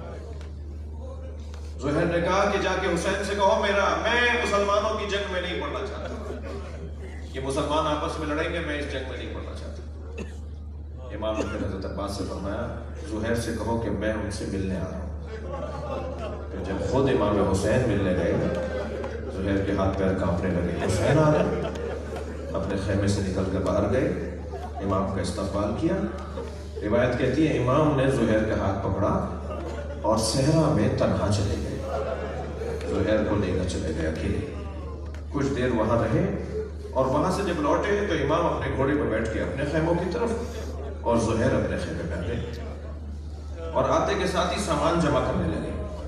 زہیر نے کہا کہ جا کے حسین سے کہو میرا میں مسلمانوں کی جنگ میں نہیں پڑنا چاہتا، یہ مسلمان آپس میں لڑیں گے، میں اس جنگ میں نہیں پڑنا چاہتا۔ امام نے حضرت عباس سے فرمایا زہیر سے کہو کہ میں ان سے ملنے آ رہا ہوں۔ پھر جب خود امام حسین ملنے گئے، زہیر کے ہاتھ پیر کانپنے لگے، حسین آ رہے، اپنے خیمے سے نکل کر باہر گئے، امام کا استقبال کیا۔ روایت کہتی ہے امام نے زہیر کا ہاتھ پکڑا اور صحرا میں تنہا چلے گئے، زہیر کو لے کر چلے گئے اکیلے۔ کچھ دیر وہاں رہے اور وہاں سے جب لوٹے تو امام اپنے گھوڑے پر بیٹھ کے اپنے خیموں کی طرف اور زہیر اپنے خیمے میں آئے اور آتے کے ساتھ ہی سامان جمع کرنے لگے۔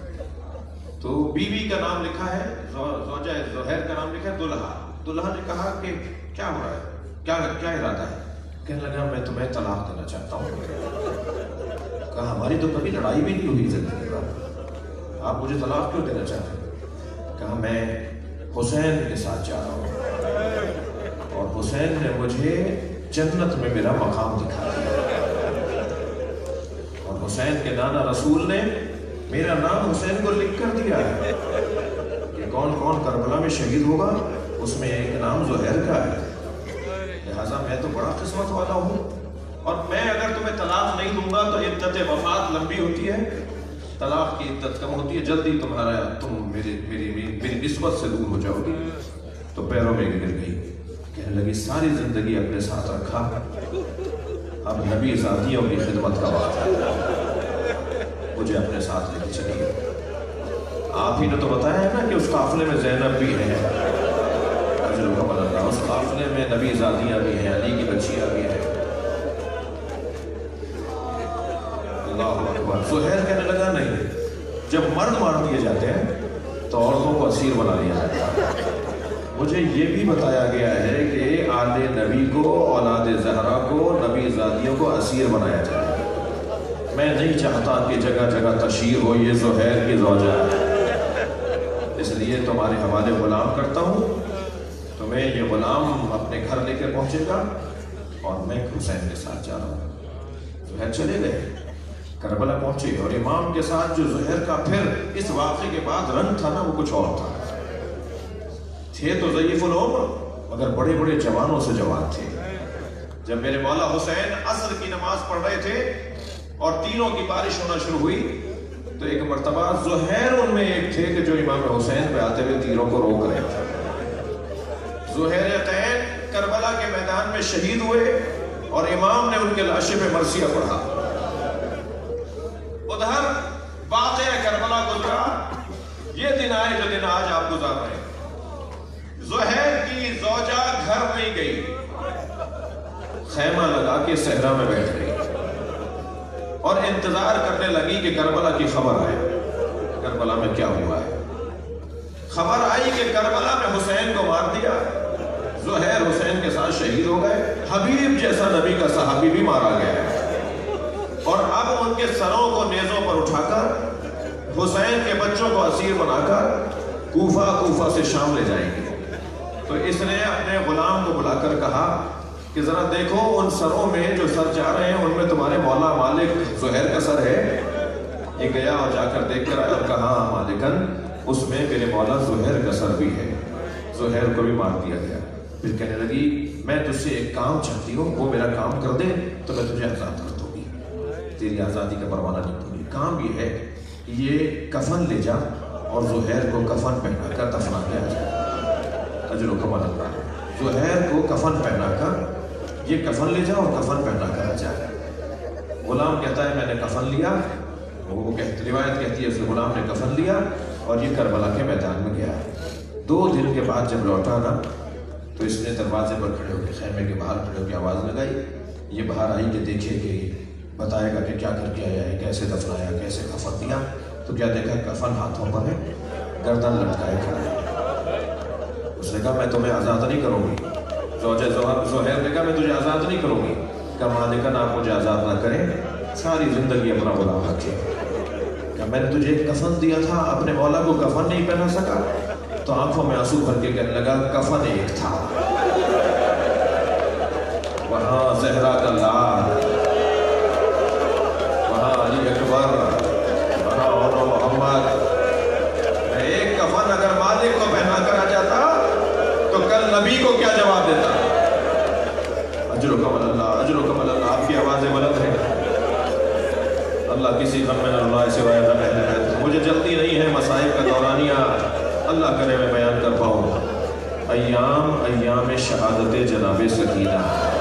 تو بیوی کا نام لکھا ہے، زوجہ زہیر کا نام لکھا ہے دلہا۔ دلہا نے کہا کہ کیا ہو رہا ہے، کیا کیا ارادہ ہے؟ کہنے لگا میں تمہیں طلاق دینا چاہتا ہوں۔ کہا ہماری تو کبھی لڑائی بھی نہیں ہوئی زندگی پر، آپ مجھے طلاق کیوں دینا چاہتے ہیں؟ کہا میں حسین کے ساتھ جا رہا ہوں اور حسین نے مجھے جنت میں میرا مقام دکھا دیا اور حسین کے نانا رسول نے میرا نام حسین کو لکھ کر دیا ہے کہ کون کون کربلا میں شہید ہوگا اس میں ایک نام زہیر کا ہے، لہٰذا میں تو بڑا قسمت والا ہوں اور میں اگر تمہیں طلاق نہیں دوں گا تو عدت وفات لمبی ہوتی ہے، طلاق کی عدت کم ہوتی ہے، جلدی تمہارا تم میری میری میری نسبت سے دور ہو جاؤ گی۔ تو پیروں میں گر گئی، کہنے لگی ساری زندگی اپنے ساتھ رکھا، اب نبی ذاتیوں کی خدمت کا وقت ہے، مجھے اپنے ساتھ لے کے چلیے۔ آپ ہی نے تو بتایا ہے نا کہ اس قافلے میں زینب بھی ہے، اس قافلے میں نبی ذاتیاں بھی ہیں، علی کی بچیاں بھی ہیں۔ اللہ اکبر۔ زہیر کہنے لگا نہیں، جب مرد مار دیے جاتے ہیں تو عورتوں کو اسیر بنا لیا جاتا ہے۔ مجھے یہ بھی بتایا گیا ہے کہ آل نبی کو، اولاد زہرا کو، نبی ذاتیوں کو اسیر بنایا جائے۔ میں نہیں چاہتا کہ جگہ جگہ تشہیر ہو یہ زہیر کی زوجہ ہے، اس لیے تمہارے حوالے غلام کرتا ہوں، تمہیں یہ غلام اپنے گھر لے کے پہنچے گا اور میں حسین کے ساتھ جا رہا ہوں۔ زہیر چلے گئے، کربلا پہنچے اور امام کے ساتھ جو زہیر کا پھر اس واقعے کے بعد رنگ تھا نا وہ کچھ اور تھا۔ تھے تو ضعیف العمر مگر بڑے بڑے جوانوں سے جوان تھے۔ جب میرے مولا حسین عصر کی نماز پڑھ رہے تھے اور تینوں کی بارش ہونا شروع ہوئی تو ایک مرتبہ زہیر ان میں ایک تھے کہ جو امام حسین پہ آتے ہوئے تیروں کو روک رہے تھے۔ زہیرتین کربلا کے میدان میں شہید ہوئے اور امام نے ان کے لاشے پہ مرثیہ پڑھا۔ ادھر واقعہ کربلا گزرا، یہ دن آئے جو دن آج آپ گزار رہے ہیں۔ زہیر کی زوجہ گھر نہیں گئی، خیمہ لگا کے صحرا میں بیٹھ گئی اور انتظار کرنے لگی کہ کربلا کی خبر آئے، کربلا میں کیا ہوا ہے۔ خبر آئی کہ کربلا میں حسین کو مار دیا، زہیر حسین کے ساتھ شہید ہو گئے، حبیب جیسا نبی کا صحابی بھی مارا گیا ہے اور اب ان کے سروں کو نیزوں پر اٹھا کر حسین کے بچوں کو اسیر بنا کر کوفہ کوفہ سے شام لے جائیں گے۔ تو اس نے اپنے غلام کو بلا کر کہا کہ ذرا دیکھو ان سروں میں جو سر جا رہے ہیں ان میں تمہارے مولا مالک زہیر کا سر ہے؟ یہ گیا اور جا کر دیکھ کر آیا اور کہا ہاں مالکن اس میں میرے مولا زہیر کا سر بھی ہے، زہیر کو بھی مار دیا گیا۔ پھر کہنے لگی میں تجھ سے ایک کام چاہتی ہوں، وہ میرا کام کر دے تو میں تجھے آزاد کر دوں گی، تیری آزادی کا پروانہ نہیں دوں گی۔ کام یہ ہے کہ یہ کفن لے جا اور زہیر کو کفن پہنا کر دفنا کیا جائے، اجر و کمال اللہ۔ زہیر کو کفن پہنا کر یہ کفن لے جا اور کفن پہنا کر آ جائے۔ غلام کہتا ہے میں نے کفن لیا، وہ روایت کہتی ہے اس غلام نے کفن لیا اور یہ کربلا کے میدان میں گیا۔ دو دن کے بعد جب لوٹا نا تو اس نے دروازے پر کھڑے ہو کے خیمے کے باہر کھڑے ہو کے آواز لگائی، یہ باہر آئی کہ دیکھے کہ بتائے گا کہ کیا کر کے آیا ہے، کیسے دفنایا، کیسے کفن دیا۔ تو کیا دیکھا کفن ہاتھوں پر ہے، گردن لٹکائے کھڑا ہے۔ اس نے کہا میں تمہیں آزاد نہیں کروں گی۔ زوجہ زہیر نے کہا میں تجھے آزاد نہیں کروں گی۔ کہا مالکن آپ مجھے آزاد نہ کریں، सारी जिंदगी अपना गुलाम रखे। क्या मैंने तुझे एक कफन दिया था, अपने मौला को कफन नहीं पहना सका? तो आंखों में आंसू भर के कहने लगा कफन एक था, वहां ज़हरा का लाल, वहां अली अकबर, वहां और मोहम्मद। एक कफन अगर मालिक को पहना कर आ जाता तो कल नबी को क्या जवाब देता? अजरो कमल अल्लाह, अजरो कमल अल्लाह। आपकी आवाजें बुलंद हैं। अल्लाह किसी गम में न रुलाए सिवाय गम अहले बैत। मुझे जल्दी नहीं है मसाइब का दौरानिया, अल्लाह करे मैं बयान कर पाऊँ। अय्याम अय्याम शहादत जनाब सकीना।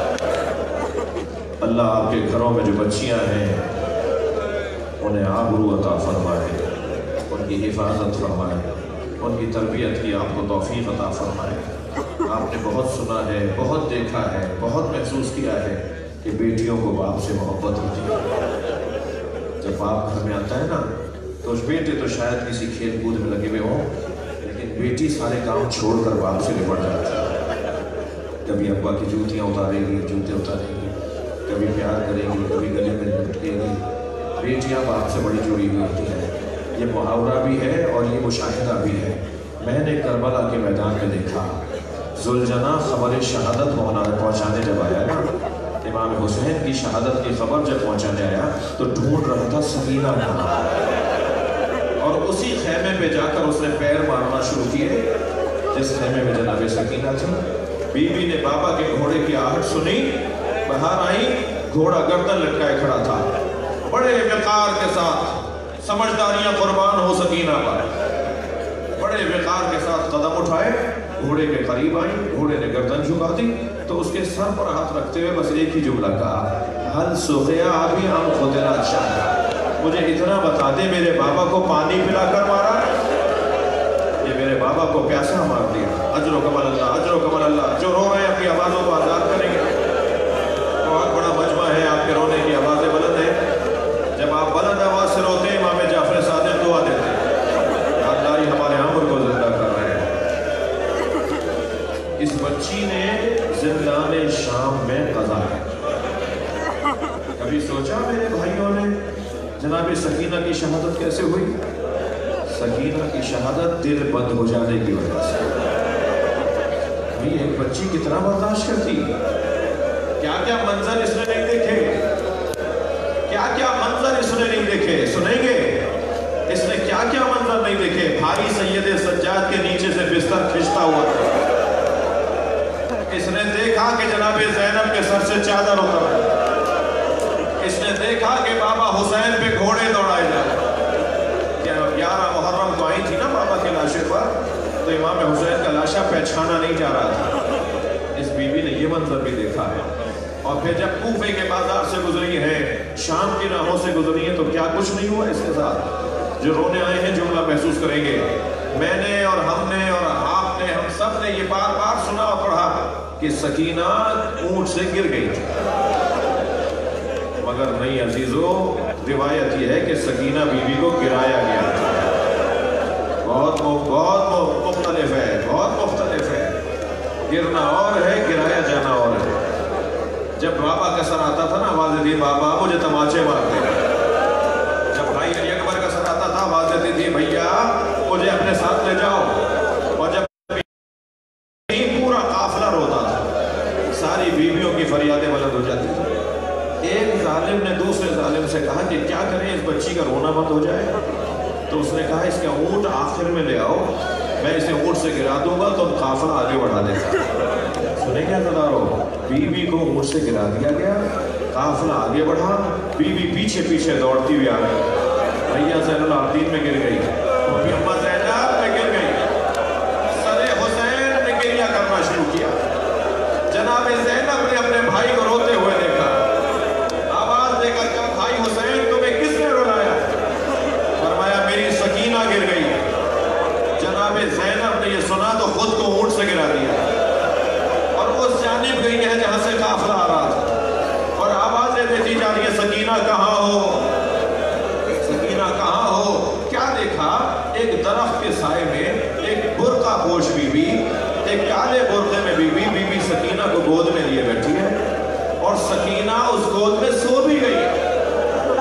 अल्लाह आपके घरों में जो बच्चियां हैं उन्हें आबरू अता फरमाए, उनकी हिफाजत फरमाए, उनकी तरबियत की आपको तौफीक अता फरमाए। आपने बहुत सुना है, बहुत देखा है, बहुत महसूस किया है कि बेटियों को बाप से मोहब्बत होती है। जब बाप घर में आता है ना तो उस बेटे तो शायद किसी खेल कूद में लगे हुए हों, लेकिन बेटी सारे काम छोड़कर बाप से निपट जाती है। कभी अब्बा की जूतियाँ उतारेगी, जूते उतारेगी, कभी प्यार करेगी, कभी गले में लटकेगी। बेटियाँ बाप से बड़ी जुड़ी हुई होती हैं। ये मुहावरा भी है और ये मुशाहिदा भी है। मैंने करबला के मैदान में देखा, जुलजना खबर शहादत पहुँचाने जब आया ना, इमाम हुसैन की शहादत की खबर जब पहुँचाने आया तो ढूंढ रहा था सकीना कहाँ, और उसी खेमे पे जाकर उसने पैर मारना शुरू किए जिस खेमे में जनाब सकीना थी। बीबी ने बाबा के घोड़े की आहट सुनी, बाहर आई, घोड़ा गर्दन लटकाए खड़ा था। बड़े वक़ार के साथ, समझदारियां कुर्बान हो सकीना पर, बड़े वक़ार के साथ कदम उठाए, घोड़े के करीब आई, घोड़े ने गर्दन झुका दी तो उसके सर पर हाथ रखते हुए बस एक ही जुमला कहा, हल सुखिया अभी हम खुदेरा चाह। मुझे इतना बता दे मेरे बाबा को पानी पिलाकर मारा, ये मेरे बाबा को प्यासा मार दिया। अजरो कमल अल्लाह, अजरो कमल अल्लाह। जो रो रहे हैं अपनी आवाज़ों को आज़ाद करेंगे। बहुत बड़ा मजमा है, आपके रोने की आवाज़ें बुलंद हैं। जब आप बुलंद आवाज़ से रोते हैं, इमाम जाफर सादिक दुआ देते हैं, अल्लाह ही हमारे अमर को जिंदा कर रहे हैं। इस बच्ची ने जिंदाने शाम में कज़ा है। कभी सोचा मेरे भाइयों ने जनाब सकीना की शहादत कैसे हुई? सकीना की शहादत दिल बंद हो जाने की वजह से। भाई एक बच्ची कितना बर्दाश्त करती, क्या क्या मंजर इसने नहीं देखे, क्या क्या मंजर इसने नहीं देखे। सुनेंगे इसने क्या क्या मंजर नहीं देखे। भाई सैयद सज्जाद के नीचे से बिस्तर खिंचता हुआ, इसने देखा कि जनाब ज़ैनब के सर से चादर उतर, इसने देखा कि बाबा हुसैन पे घोड़े दौड़ाए जाए। ग्यारह मुहर्रम को आई थी ना बाबा के लाशे पर, तो इमाम हुसैन का लाशा पहचाना नहीं जा रहा था। इस बीवी ने ये मंजर भी देखा है। और फिर जब कूफे के बाजार से गुजरी है, शाम की राहों से गुजरी है, तो क्या कुछ नहीं हुआ इसके साथ। जो रोने आए हैं जुमला महसूस करेंगे। मैंने और हमने और आपने, हम सब ने ये बार बार सुना और पढ़ा कि सकीना ऊंट से गिर गई थी, मगर नहीं अजीजों, रिवायत यह है कि सकीना बीबी को गिराया गया था। बहुत बहुत मुख्तलिफ है, बहुत मुख्तलिफ है। गिरना और है, गिराया जाना और है। जब बाबा का सर आता था ना, आवाज दी बाबा मुझे तमाचे मारते। जब भाई अली अकबर का सर आता था, आवाज देती थी भैया मुझे अपने साथ ले जाओ। और जब पूरा काफिला रोता था, सारी बीवियों की फरियादें बुलंद हो जाती थी। एक जालिम ने दूसरे जालिम से कहा कि क्या करें, इस बच्ची का रोना बंद हो जाए। तो उसने कहा इसका ऊँट आखिर में ले आओ, मैं इसे ऊँट से गिरा दूंगा तो काफिला आगे बढ़ा देगा। सुने क्या ज़रा, बीवी को ऊँट से गिरा दिया गया, काफिला आगे बढ़ा, बीवी पीछे पीछे दौड़ती हुई आ गई। भैया ज़ैनुल आबिदीन में गिर गई, अम्मा ज़ैनब में गिर गई, सरे हुसैन ने गिरिया करना शुरू किया। जनाब ज़ैनब ने अपने भाई को रोते हुए देखा, आवाज देकर कहा भाई हुसैन तुम्हें किसने रुलाया? फरमाया मेरी सकीना गिर गई। जनाब ज़ैनब ने ये सुना तो खुद को ऊँट से गिरा दिया और उस जानिब गई है जहां से काफिला आ रहा था, और आवाजें देती जा रही है सकीना कहाँ हो, सकीना कहाँ हो। क्या देखा? एक दरख्त के साए में एक बुर्का पोश बीबी, एक काले बुर्के में बीबी, बीबी सकीना को गोद में लिए बैठी है और सकीना उस गोद में सो भी गई है।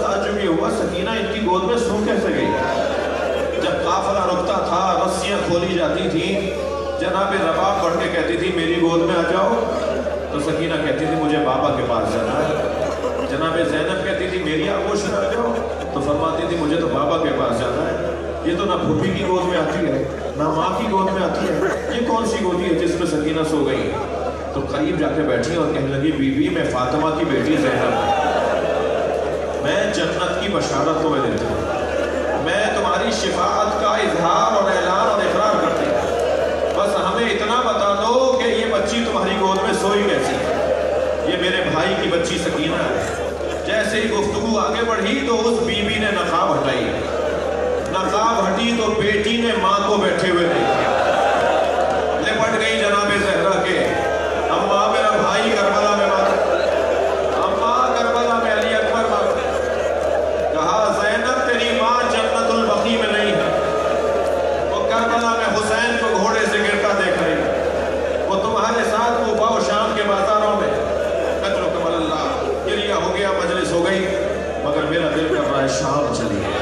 ताज्जुब ये हुआ सकीना इनकी गोद में सो कैसे गई। जब काफिला रुकता था, रस्सियां खोली जाती थी, जनाब रबाब बढ़ के कहती थी मेरी गोद में आ जाओ, तो सकीना कहती थी मुझे बाबा के पास जाना है। जनाब ज़ैनब कहती थी मेरी आगोश में आ जाओ, तो फरमाती थी मुझे तो बाबा के पास जाना है। ये तो ना फूफी की गोद में आती है ना माँ की गोद में आती है, ये कौन सी गोदी है जिसमें सकीना सो गई। तो करीब जाके बैठी और कहने लगी बीबी मैं फातिमा की बेटी ज़ैनब, मैं जन्नत की बशारत तुम्हें देती हूँ, मैं तुम्हारी शिफाअत का इजहार और ऐलान और इकरार करती हूँ, बस हमें इतना बता दो कि ये बच्ची तुम्हारी गोद में सोई कैसी है। ये मेरे भाई की बच्ची सकीना है। जैसे ही गुफ्तगू आगे बढ़ी तो उस बीबी ने नकाब हटाई, नकाब हटी तो बेटी ने माँ को बैठे हुए देखा, लिपट गई जनाबे ज़हरा के, अम्मा मेरा भाई करबला में मारा, अम्मा करबला में अली अकबर मारा। कहा ज़ैनब तेरी माँ जन्नतुल बकी में नहीं है, वो करबला में हुसैन को घोड़े से गिरता देख रही है, वो तुम्हारे साथ वो बाओ शाम के बाजारों में कत्ल कमल अल्लाह गिरिया हो गया, मजलिस हो गई, मगर मेरा दिल कर रहा है शाम चलिए।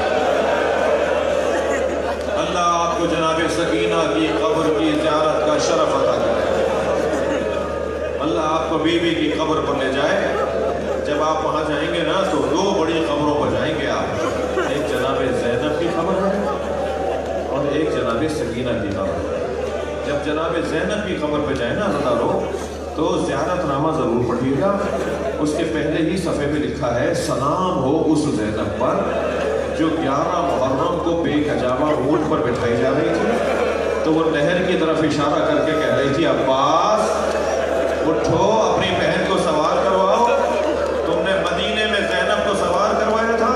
अल्लाह आपको जनाबे सकीना की कब्र की ज़ियारत का शरफ अता करे, अल्लाह आपको बीबी की कब्र पर ले जाए। जब आप वहाँ जाएंगे ना तो दो बड़ी कब्रों पर जाएंगे आप, एक जनाबे ज़ैनब की कब्र है और एक जनाबे सकीना की कब्र है। जब जनाबे ज़ैनब की कब्र पर जाए ना अज़ादारों, तो ज़ियारतनामा ज़रूर पढ़िएगा। उसके पहले ही सफ़े पे लिखा है सलाम हो उस ज़ैनब पर जो ग्यारह मुहर्रम को बेकजावा ऊँट पर बिठाई जा रही थी। तो वो नहर की तरफ इशारा करके कह रही थी अब्बास उठो अपनी बहन को सवार करवाओ, तुमने मदीने में ज़ैनब को सवार करवाया था।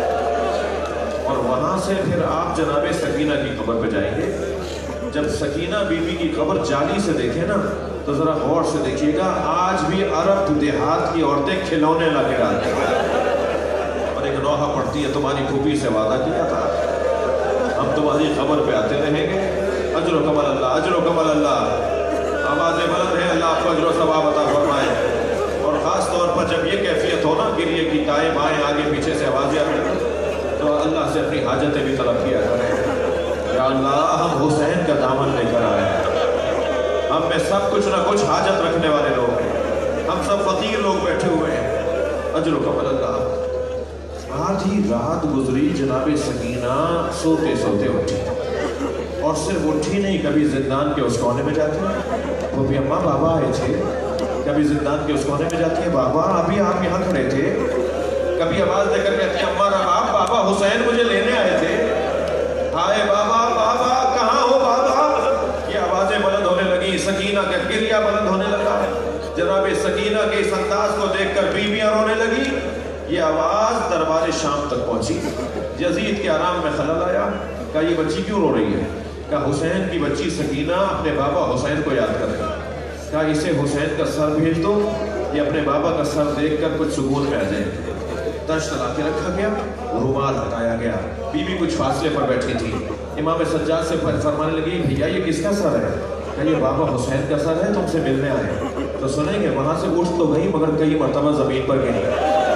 और वहाँ से फिर आप जनाबे सकीना की कब्र पे जाएंगे। जब सकीना बीबी की कब्र जाली से देखे ना तो ज़रा गौर से देखिएगा, आज भी अरब देहात की औरतें खिलौने ला के डालती हैं और एक नौहा पड़ती है तुम्हारी फूफी से वादा किया था हम तुम्हारी खबर पे आते रहेंगे, अजर कमल अल्लाह अजर कमल अल्लाह। आवाज़ें बुलंद है, अल्लाह आपको अजर सवाब अता फरमाए। और ख़ास तौर पर जब ये कैफियत हो ना गिरिए की दाएँ बाएँ आगे पीछे से आवाज़ें आए तो अल्लाह से अपनी हाजतें भी तलब किया करें। या अल्लाह हम हुसैन का दामन लेकर आए हैं, हम में सब कुछ ना कुछ हाजत रखने वाले लोग हैं, हम सब फकीर लोग बैठे हुए हैं, अजर कमल अल्लाह। आधी रात गुजरी, जनाबे सकीना सोते सोते उठी और सिर्फ उठी नहीं, कभी जिंदान के उस कोने में जाती, वो भी अम्मा बाबा आए थे, कभी जिंदान के उस कोने में जाती है बाबा अभी आप यहाँ खड़े थे, कभी आवाज देकर कहती है अम्मा रबाब बाबा हुसैन मुझे लेने आए थे, हाय बाबा बाबा कहाँ हो बाबा। ये आवाजें बुलंद होने लगी, सकीना का गिरिया बुलंद होने लगा। जनाबे सकीना के इस अंदाज को देखकर बीवियां रोने लगी। ये आवाज दरबार शाम तक पहुंची। यजीद के आराम में खलल आया। कहा ये बच्ची क्यों रो रही है? कहा हुसैन की बच्ची सकीना अपने बाबा हुसैन को याद कर रही है। कहा इसे हुसैन का सर भेज दो, ये अपने बाबा का सर देखकर कुछ सुकून में आ जाए। तश्त ला के रखा गया, रुमाल हटाया गया। बीबी कुछ फासले पर बैठी थी। इमाम सज्जाद से फरमाने लगी भैया ये किसका सर है? कहा ये बाबा हुसैन का सर है, तुमसे मिलने आए। तो सुनेंगे वहां से उठ तो गई मगर कई मरतबा जमीन पर गिरी।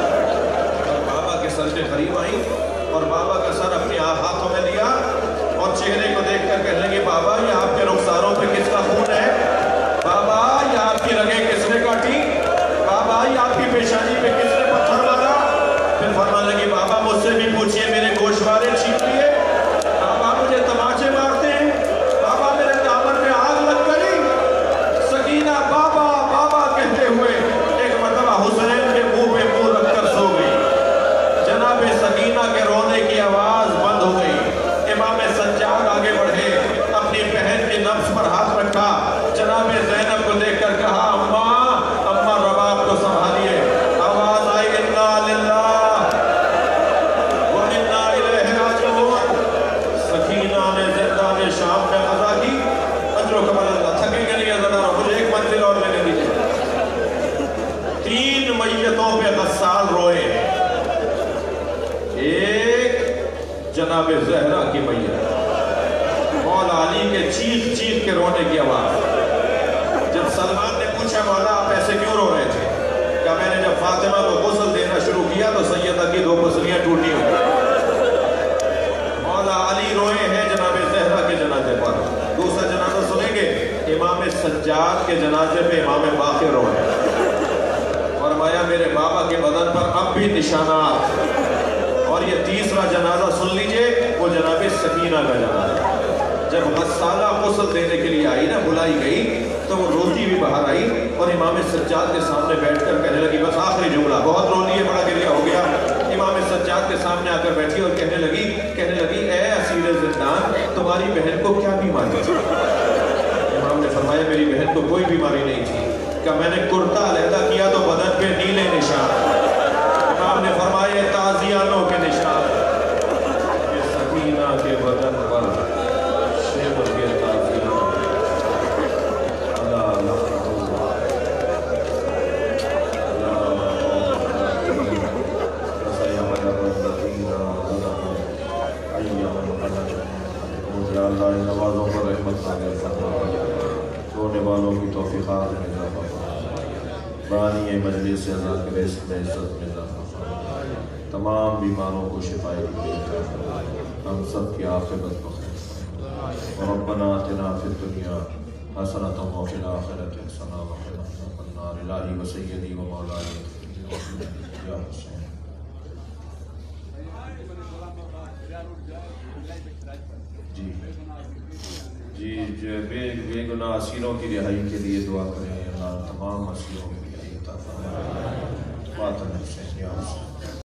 बाबा के सर के करीब आई और बाबा का सर अपने हाथों में लिया और चेहरे को देखकर कहने लगे बाबा ये आपके रुखसारों पे किसका खून है? बाबा ये आपकी रगें किसने काटी? बाबा ये आपकी पेशानी पे किसने पत्थर मारा? फिर फरमाने लगी बाबा मुझसे भी पूछिए मेरे गोशवारे छीन लिए, बाबा मुझे तमाचे मारते हैं, बाबा मेरे दामन में आग लग गई। सकीना बाबा बाबा कहते हुए एक मरतबा हुसैन के मुंह में मुंह रखकर सो गई। जनाबे सकीना के रोने की आवाज बंद हो गई। इमाम सज्जाद आगे बढ़े, अपनी बहन के नफ्स पर हाथ रखा, जनाबे ज़ैनब को देखकर कहा अम्मा अम्मा रबाब को संभालिए। आवाज आई इन्ना लिल्लाह व इन्ना इलैहि राजिऊन। सकीना ने ज़िंदाने शाम में क़ज़ा की। अजर कमल अल्लाह। थकेंगे नहीं अज़ादारों, मुझे एक मंजिल और लेने दीजिए। तीन मैयतों पे गस्साल रोए। एक जनाबे ज़हरा की मैयत, मौला अली के चीख चीख के रोने की आवाज। जब सलमान ने पूछा मौला आप ऐसे क्यों रो रहे थे? क्या मैंने जब फातिमा को गुस्ल देना शुरू किया तो तो सैयदा की दो पसलियां टूटी हुई। मौला अली रोए हैं जनाब ज़हरा के जनाजे पर। दूसरा जनाजा सुनेंगे इमाम सज्जाद के जनाजे पे इमाम बाक़िर रोए। फरमाया मेरे बाबा के बदन पर अब भी निशानात। और ये तीसरा जनाजा सुन लीजिए, वो जनाब सकीना का जनाजा। जब गस्साला गुस्ल देने के लिए आई ना, बुलाई गई, तो वो रोती भी बाहर आई और इमाम सज्जाद के सामने बैठकर कहने लगी, बस आखिरी जुमला, बहुत रो लिए, बड़ा गिरिया हो गया। इमाम सज्जाद के सामने आकर बैठी और कहने लगी कहने लगी ए असीर जिंदान, तुम्हारी बहन को क्या बीमारी थी? इमाम ने फरमाया मेरी बहन को कोई बीमारी नहीं थी। क्या मैंने कुर्ता अलहदा किया तो बदन पे नीले निशान। इमाम ने फरमाया ताजियानों के निशान। ये सकीना के बदन पर शेर के ताजियान। अल्लाह अल्लाह नवाज़ों पर रहमत रोने वालों की तौफीक़ात में इज़ाफ़ा फरमा। बानी मजलिस से अज़ा के रिज़्क़ में इज़्ज़त में इज़ाफ़ा फरमा। तमाम बीमारों को शिफ़ाए देता फरमा। हम सब की आक़िबत को खैर फरमा। रब्बना आतिना फ़िद दुनिया हसनतन व फ़िल आख़िरति हसनतन व क़िना अज़ाबन्नार। इलाही व सय्यदी व मौलाई या हुसैन। जी जी जो बे बेगुनाह असीरों की रिहाई के लिए दुआ करें। अल्लाह तमाम असीरों की रिहाई अता फरमाए। फातिहा हुसैन या हुसैन।